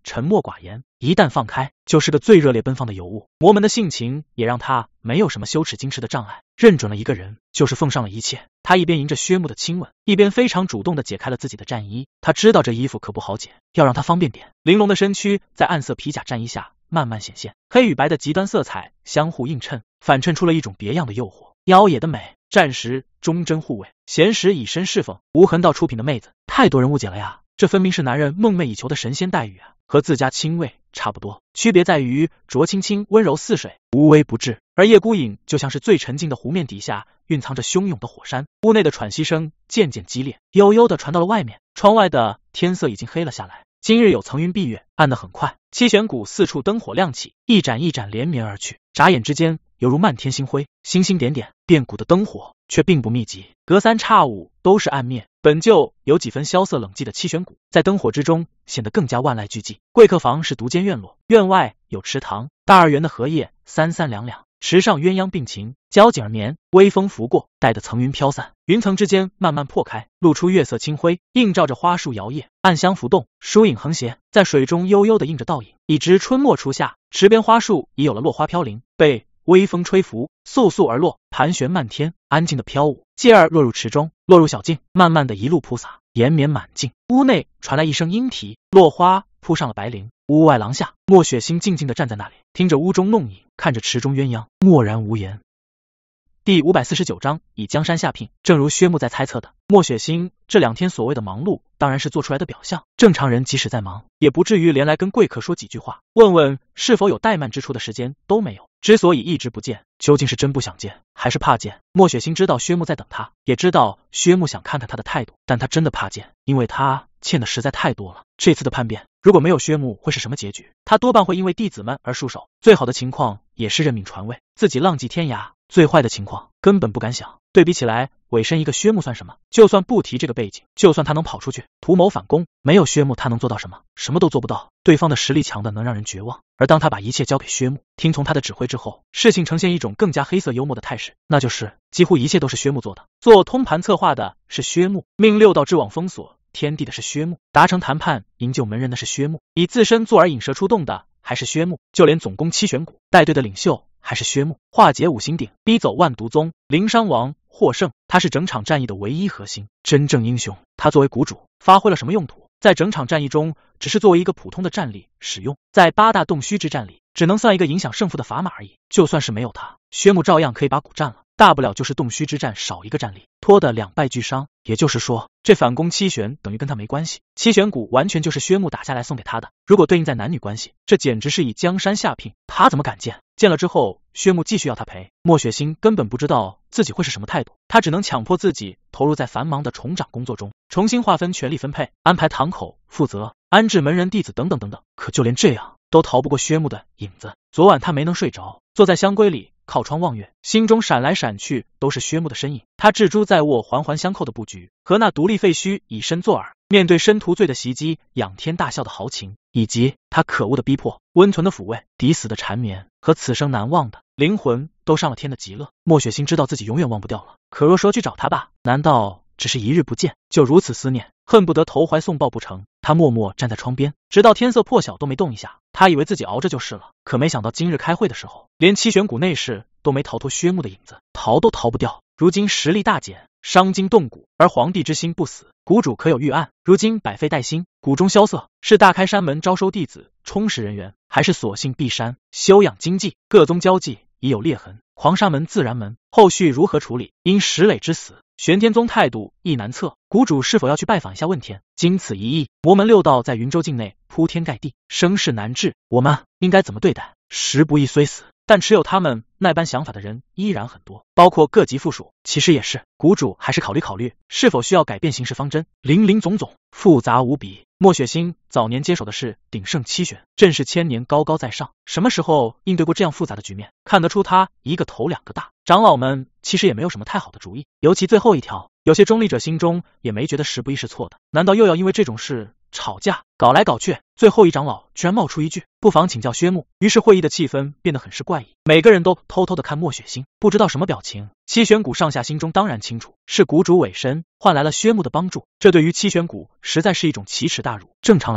[SPEAKER 1] 沉默寡言，一旦放开，就是个最热烈奔放的尤物。魔门的性情也让他没有什么羞耻矜持的障碍，认准了一个人，就是奉上了一切。他一边迎着薛木的亲吻，一边非常主动地解开了自己的战衣。他知道这衣服可不好解，要让他方便点。玲珑的身躯在暗色皮甲战衣下慢慢显现，黑与白的极端色彩相互映衬，反衬出了一种别样的诱惑。妖冶的美，战时忠贞护卫，闲时以身侍奉，无痕道出品的妹子，太多人误解了呀。这分明是男人梦寐以求的神仙待遇啊，和自家亲卫差不多，区别在于濯清清温柔似水，无微不至，而夜孤影就像是最沉静的湖面底下蕴藏着汹涌的火山。屋内的喘息声渐渐激烈，悠悠的传到了外面。窗外的天色已经黑了下来，今日有层云蔽月，暗得很快。七玄谷四处灯火亮起，一盏一盏连绵而去，眨眼之间犹如漫天星辉，星星点点，遍谷的灯火却并不密集，隔三差五都是暗灭。本就有几分萧瑟冷寂的七玄谷，在灯火之中显得更加万籁俱寂。贵客房是独间院落，院外有池塘，大二元的荷叶三三两两，池上鸳鸯并琴，交颈而眠。微风拂过，带得层云飘散，云层之间慢慢破开，露出月色清辉，映照着花树摇曳，暗香浮动，疏影横斜，在水中悠悠的映着倒影。已知春末初夏，池边花树已有了落花飘零，被微风吹拂，簌簌而落，盘旋漫天，安静的飘舞，继而落入池中，落入小径，慢慢的一路铺洒，延绵满径。屋内传来一声莺啼，落花扑上了白绫。屋外廊下，莫雪星静静的站在那里，听着屋中弄影，看着池中鸳鸯，默然无言。第五百四十九章以江山下聘。正如薛木在猜测的，莫雪星这两天所谓的忙碌当然是做出来的表象，正常人即使再忙也不至于连来跟贵客说几句话，问问是否有怠慢之处的时间都没有。之所以一直不见，究竟是真不想见还是怕见？莫雪星知道薛木在等他，也知道薛木想看看他的态度，但他真的怕见，因为他欠的实在太多了。这次的叛变如果没有薛木会是什么结局？他多半会因为弟子们而束手，最好的情况也是任命传位，自己浪迹天涯，最坏的情况根本不敢想。对比起来，委身一个薛木算什么？就算不提这个背景，就算他能跑出去图谋反攻，没有薛木他能做到什么？什么都做不到。对方的实力强的能让人绝望，而当他把一切交给薛木，听从他的指挥之后，事情呈现一种更加黑色幽默的态势，那就是几乎一切都是薛木做的。做通盘策划的是薛木，命六道之网封锁天地的是薛木，达成谈判营救门人的是薛木，以自身做而引蛇出洞的还是薛木，就连总攻七玄谷带队的领袖还是薛木，化解五行鼎，逼走万毒宗，灵山王获胜，他是整场战役的唯一核心，真正英雄。他作为谷主发挥了什么用途？在整场战役中只是作为一个普通的战力使用，在八大洞虚之战里只能算一个影响胜负的砝码而已。就算是没有他，薛木照样可以把谷占了，大不了就是洞虚之战少一个战力，拖得两败俱伤。也就是说，这反攻七玄等于跟他没关系，七玄谷完全就是薛木打下来送给他的。如果对应在男女关系，这简直是以江山下聘，他怎么敢见？见了之后，薛木继续要他赔，莫雪星根本不知道自己会是什么态度，他只能强迫自己投入在繁忙的重掌工作中，重新划分权力分配，安排堂口负责，安置门人弟子等等等等。可就连这样都逃不过薛木的影子。昨晚他没能睡着，坐在香闺里靠窗望月，心中闪来闪去都是薛木的身影。他置诸在握环环相扣的布局，和那独立废墟以身作饵，面对申屠罪的袭击仰天大笑的豪情，以及他可恶的逼迫、温存的抚慰、抵死的缠绵和此生难忘的灵魂都上了天的极乐。莫雪星知道自己永远忘不掉了，可若说去找他吧，难道只是一日不见就如此思念，恨不得投怀送抱不成？他默默站在窗边，直到天色破晓都没动一下。他以为自己熬着就是了，可没想到今日开会的时候，连七玄谷内侍都没逃脱薛木的影子，逃都逃不掉。如今实力大减，伤筋动骨，而皇帝之心不死，谷主可有预案？如今百废待兴，谷中萧瑟，是大开山门招收弟子充实人员，还是索性闭山休养经济？各宗交际已有裂痕，黄沙门自然门后续如何处理？因石磊之死，玄天宗态度亦难测，谷主是否要去拜访一下问天？经此一役，魔门六道在云州境内铺天盖地，声势难治，我们应该怎么对待？时不易虽死，但持有他们那般想法的人依然很多，包括各级附属。其实也是，谷主还是考虑考虑是否需要改变行事方针。林林总总，复杂无比。莫雪星早年接手的是鼎盛七玄，正是千年高高在上，什么时候应对过这样复杂的局面？看得出他一个头两个大。长老们其实也没有什么太好的主意，尤其最后一条，有些中立者心中也没觉得时不易是错的，难道又要因为这种事吵架？搞来搞去，最后一长老居然冒出一句不妨请教薛木，于是会议的气氛变得很是怪异，每个人都偷偷的看莫雪星，不知道什么表情。七玄谷上下心中当然清楚，是谷主委身换来了薛木的帮助，这对于七玄谷实在是一种奇耻大辱。正常来说，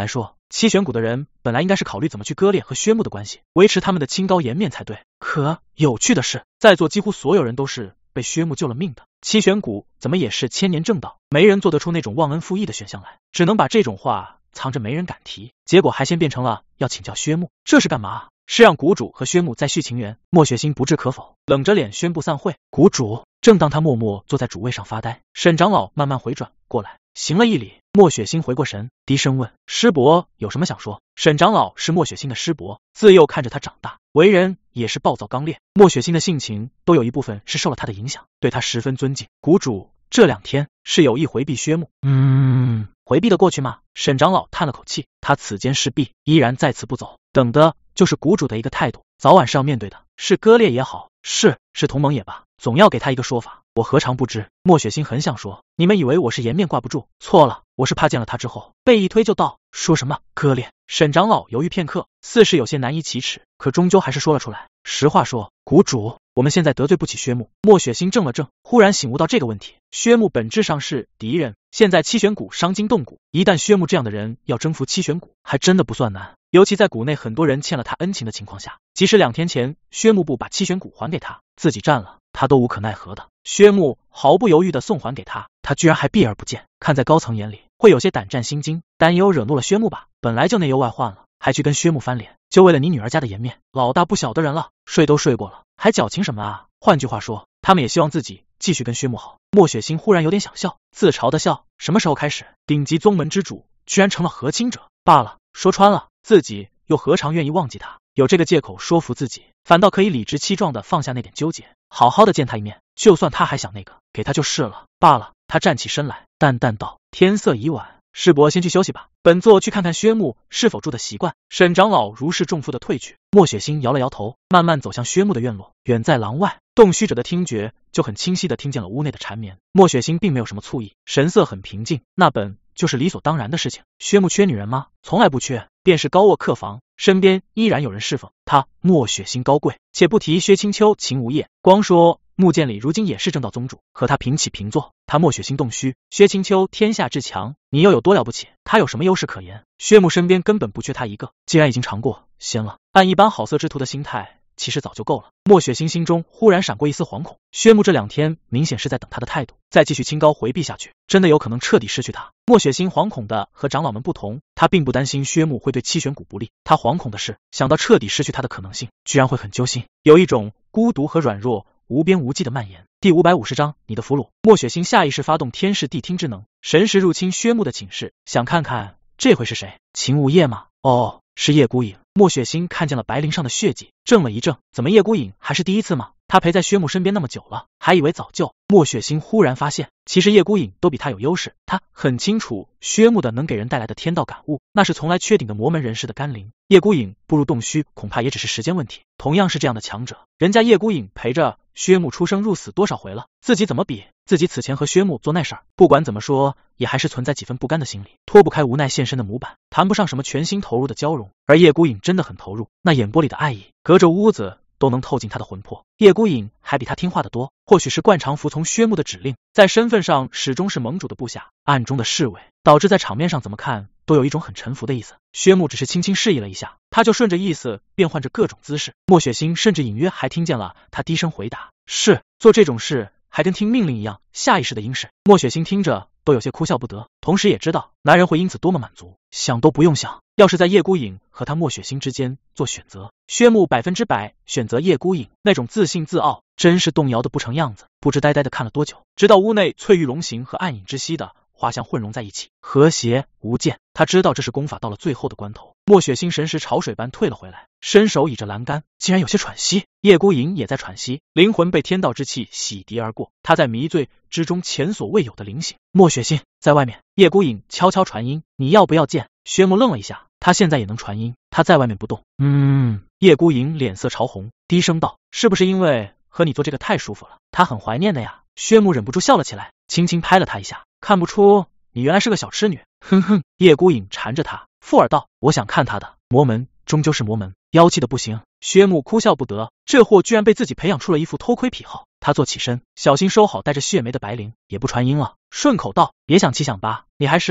[SPEAKER 1] 七玄谷的人本来应该是考虑怎么去割裂和薛木的关系，维持他们的清高颜面才对。可有趣的是，在座几乎所有人都是被薛木救了命的。七玄谷怎么也是千年正道，没人做得出那种忘恩负义的选项来，只能把这种话藏着没人敢提。结果还先变成了要请教薛木，这是干嘛？是让谷主和薛木再续情缘。莫雪星不置可否，冷着脸宣布散会。谷主，正当他默默坐在主位上发呆，沈长老慢慢回转过来，行了一礼。莫雪星回过神，低声问：师伯有什么想说？沈长老是莫雪星的师伯，自幼看着他长大，为人也是暴躁刚烈。莫雪星的性情都有一部分是受了他的影响，对他十分尊敬。谷主这两天是有意回避薛木？嗯，回避得过去吗？沈长老叹了口气，他此间事毕，依然在此不走，等的就是谷主的一个态度，早晚是要面对的，是割裂也好，是是同盟也罢，总要给他一个说法。我何尝不知？莫雪星很想说，你们以为我是颜面挂不住？错了，我是怕见了他之后被一推就到。说什么割裂？沈长老犹豫片刻，似是有些难以启齿，可终究还是说了出来。实话说，谷主，我们现在得罪不起薛木。莫雪星怔了怔，忽然醒悟到这个问题。薛木本质上是敌人，现在七玄谷伤筋动骨，一旦薛木这样的人要征服七玄谷，还真的不算难。尤其在谷内很多人欠了他恩情的情况下，即使两天前薛木不把七玄谷还给他，自己占了，他都无可奈何的。薛木毫不犹豫地送还给他，他居然还避而不见。看在高层眼里，会有些胆战心惊，担忧惹怒了薛木吧？本来就内忧外患了，还去跟薛木翻脸，就为了你女儿家的颜面？老大不小的人了，睡都睡过了，还矫情什么啊？换句话说，他们也希望自己继续跟薛木好。莫雪星忽然有点想笑，自嘲的笑。什么时候开始，顶级宗门之主居然成了和亲者？罢了，说穿了，自己又何尝愿意忘记他？有这个借口说服自己，反倒可以理直气壮的放下那点纠结，好好的见他一面。就算他还想那个，给他就是了。罢了，他站起身来，淡淡道：天色已晚，师伯先去休息吧，本座去看看薛木是否住的习惯。沈长老如释重负的退去。莫雪星摇了摇头，慢慢走向薛木的院落。远在廊外，洞虚者的听觉就很清晰的听见了屋内的缠绵。莫雪星并没有什么醋意，神色很平静，那本就是理所当然的事情。薛木缺女人吗？从来不缺，便是高卧客房，身边依然有人侍奉他。莫雪星高贵，且不提薛清秋、秦无业，光说穆剑里如今也是正道宗主，和他平起平坐。他莫雪星洞虚，薛清秋天下至强，你又有多了不起？他有什么优势可言？薛木身边根本不缺他一个，既然已经尝过鲜了，按一般好色之徒的心态，其实早就够了。莫雪星心中忽然闪过一丝惶恐，薛木这两天明显是在等他的态度，再继续清高回避下去，真的有可能彻底失去他。莫雪星惶恐的和长老们不同，他并不担心薛木会对七玄谷不利，他惶恐的是想到彻底失去他的可能性，居然会很揪心，有一种孤独和软弱无边无际的蔓延。第五百五十章，你的俘虏。莫雪星下意识发动天视地听之能，神识入侵薛木的寝室，想看看这回是谁？秦无业吗？哦，是叶孤影。莫雪星看见了白绫上的血迹，怔了一怔，怎么叶孤影还是第一次吗？他陪在薛木身边那么久了，还以为早就……莫雪星忽然发现，其实叶孤影都比他有优势。他很清楚薛木的能给人带来的天道感悟，那是从来缺顶的魔门人士的甘霖。叶孤影步入洞虚，恐怕也只是时间问题。同样是这样的强者，人家叶孤影陪着薛木出生入死多少回了，自己怎么比？自己此前和薛木做那事儿，不管怎么说，也还是存在几分不甘的心理，脱不开无奈现身的模板，谈不上什么全心投入的交融。而叶孤影真的很投入，那眼波里的爱意，隔着屋子都能透进他的魂魄。叶孤影还比他听话得多，或许是惯常服从薛木的指令，在身份上始终是盟主的部下，暗中的侍卫，导致在场面上怎么看都有一种很臣服的意思。薛木只是轻轻示意了一下，他就顺着意思变换着各种姿势。莫雪星甚至隐约还听见了他低声回答：是。做这种事还跟听命令一样，下意识的应是。莫雪星听着都有些哭笑不得，同时也知道男人会因此多么满足，想都不用想。要是在叶孤影和他莫雪星之间做选择，薛木百分之百选择叶孤影，那种自信自傲真是动摇的不成样子。不知呆呆的看了多久，直到屋内翠玉龙形和暗影之息的画像混融在一起，和谐无间。他知道这是功法到了最后的关头。莫雪星神识潮水般退了回来，伸手倚着栏杆，竟然有些喘息。叶孤影也在喘息，灵魂被天道之气洗涤而过，他在迷醉之中前所未有的灵醒。莫雪星在外面，叶孤影悄悄传音：你要不要见？薛木愣了一下，他现在也能传音，他在外面不动。嗯，叶孤影脸色潮红，低声道：是不是因为和你做这个太舒服了？他很怀念的呀。薛木忍不住笑了起来，轻轻拍了他一下，看不出你原来是个小痴女。哼哼，叶孤影缠着他，附耳道：我想看他的魔门终究是魔门，妖气的不行。薛木哭笑不得，这货居然被自己培养出了一副偷窥癖好。他坐起身，小心收好带着血眉的白绫，也不传音了，顺口道：别想七想八，你还是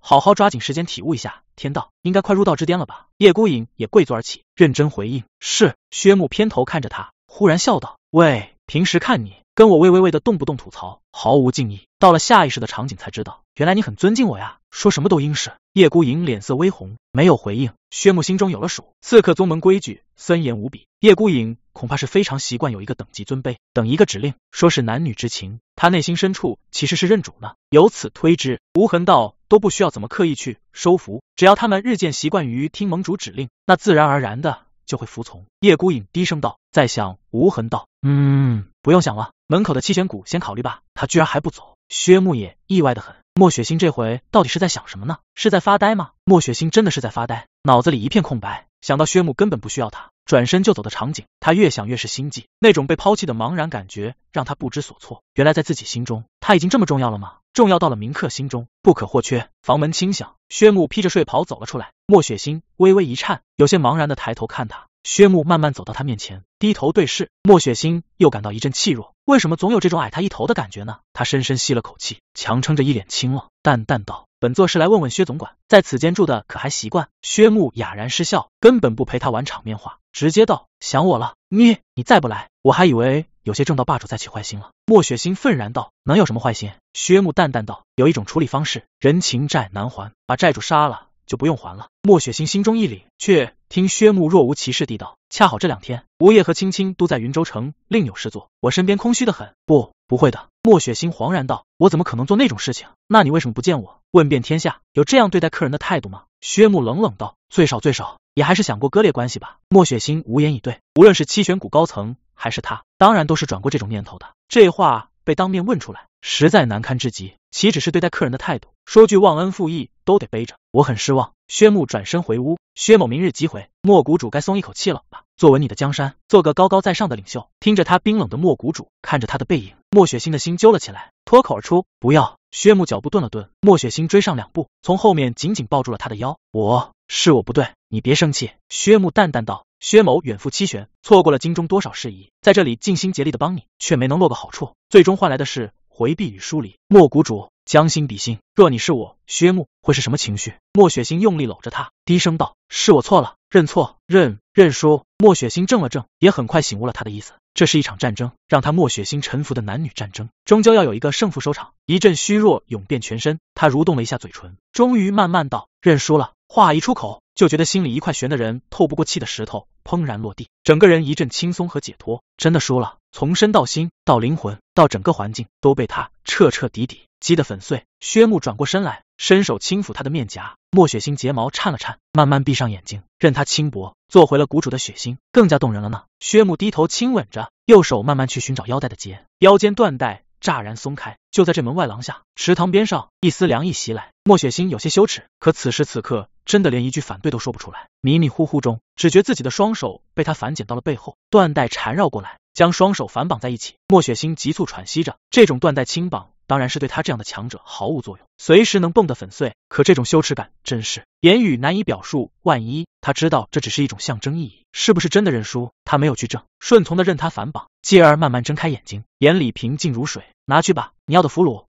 [SPEAKER 1] 好好抓紧时间体悟一下天道，应该快入道之巅了吧？叶孤影也跪坐而起，认真回应：是。薛木偏头看着他，忽然笑道：喂，平时看你跟我喂喂喂的动不动吐槽，毫无敬意，到了下意识的场景才知道，原来你很尊敬我呀，说什么都应是。叶孤影脸色微红，没有回应。薛木心中有了数，刺客宗门规矩森严无比，叶孤影恐怕是非常习惯有一个等级尊卑，等一个指令，说是男女之情，他内心深处其实是认主呢。由此推知，无痕道都不需要怎么刻意去收服，只要他们日渐习惯于听盟主指令，那自然而然的就会服从。叶孤影低声道：在想无痕道，嗯，不用想了，门口的七玄谷先考虑吧。他居然还不走，薛木也意外的很。莫雪星这回到底是在想什么呢？是在发呆吗？莫雪星真的是在发呆，脑子里一片空白，想到薛木根本不需要他，转身就走的场景，他越想越是心悸，那种被抛弃的茫然感觉让他不知所措。原来在自己心中，他已经这么重要了吗？重要到了铭刻心中，不可或缺。房门轻响，薛木披着睡袍走了出来，莫雪星微微一颤，有些茫然的抬头看他。薛木慢慢走到他面前，低头对视，莫雪星又感到一阵气弱，为什么总有这种矮他一头的感觉呢？他深深吸了口气，强撑着一脸清冷，淡淡道：本座是来问问薛总管，在此间住的可还习惯？薛木哑然失笑，根本不陪他玩场面话，直接道：想我了？你你再不来，我还以为有些正道霸主在起坏心了。莫雪星愤然道：能有什么坏心？薛木淡淡道：有一种处理方式，人情债难还，把债主杀了就不用还了。莫雪星心中一凛，却听薛木若无其事地道：恰好这两天吴叶和青青都在云州城另有事做，我身边空虚的很。不不会的。莫雪星惶然道：我怎么可能做那种事情？那你为什么不见我？问遍天下，有这样对待客人的态度吗？薛木冷冷道：最少最少也还是想过割裂关系吧。莫雪星无言以对，无论是七玄谷高层还是他，当然都是转过这种念头的。这话被当面问出来，实在难堪至极。岂止是对待客人的态度，说句忘恩负义都得背着，我很失望。薛木转身回屋，薛某明日即回，莫谷主该松一口气了吧？坐稳你的江山，做个高高在上的领袖。听着他冰冷的莫谷主，看着他的背影，莫雪星的心揪了起来，脱口而出：不要。薛木脚步顿了顿，莫雪星追上两步，从后面紧紧抱住了他的腰。我是我不对，你别生气。薛木淡淡道：薛某远赴七玄，错过了京中多少事宜，在这里尽心竭力的帮你，却没能落个好处，最终换来的是回避与疏离。莫谷主将心比心，若你是我薛木，会是什么情绪？莫雪星用力搂着他，低声道：是我错了，认错，认认输。莫雪星怔了怔，也很快醒悟了他的意思，这是一场战争，让他莫雪星臣服的男女战争，终究要有一个胜负收场。一阵虚弱涌遍全身，他蠕动了一下嘴唇，终于慢慢道：认输了。话一出口，就觉得心里一块悬的人透不过气的石头怦然落地，整个人一阵轻松和解脱。真的输了，从身到心到灵魂到整个环境都被他彻彻底底击得粉碎。薛木转过身来，伸手轻抚他的面颊，莫雪星睫毛颤了颤，慢慢闭上眼睛，任他轻薄，做回了谷主的血腥，更加动人了呢。薛木低头亲吻着，右手慢慢去寻找腰带的结，腰间缎带乍然松开。就在这门外廊下，池塘边上，一丝凉意袭来，莫雪星有些羞耻，可此时此刻真的连一句反对都说不出来。迷迷糊糊中，只觉自己的双手被他反剪到了背后，缎带缠绕过来，将双手反绑在一起。莫雪星急促喘息着，这种缎带轻绑当然是对他这样的强者毫无作用，随时能蹦得粉碎。可这种羞耻感真是言语难以表述，万一他知道这只是一种象征意义，是不是真的认输？他没有去争，顺从的任他反绑，继而慢慢睁开眼睛，眼里平静如水。拿去吧，你要的俘虏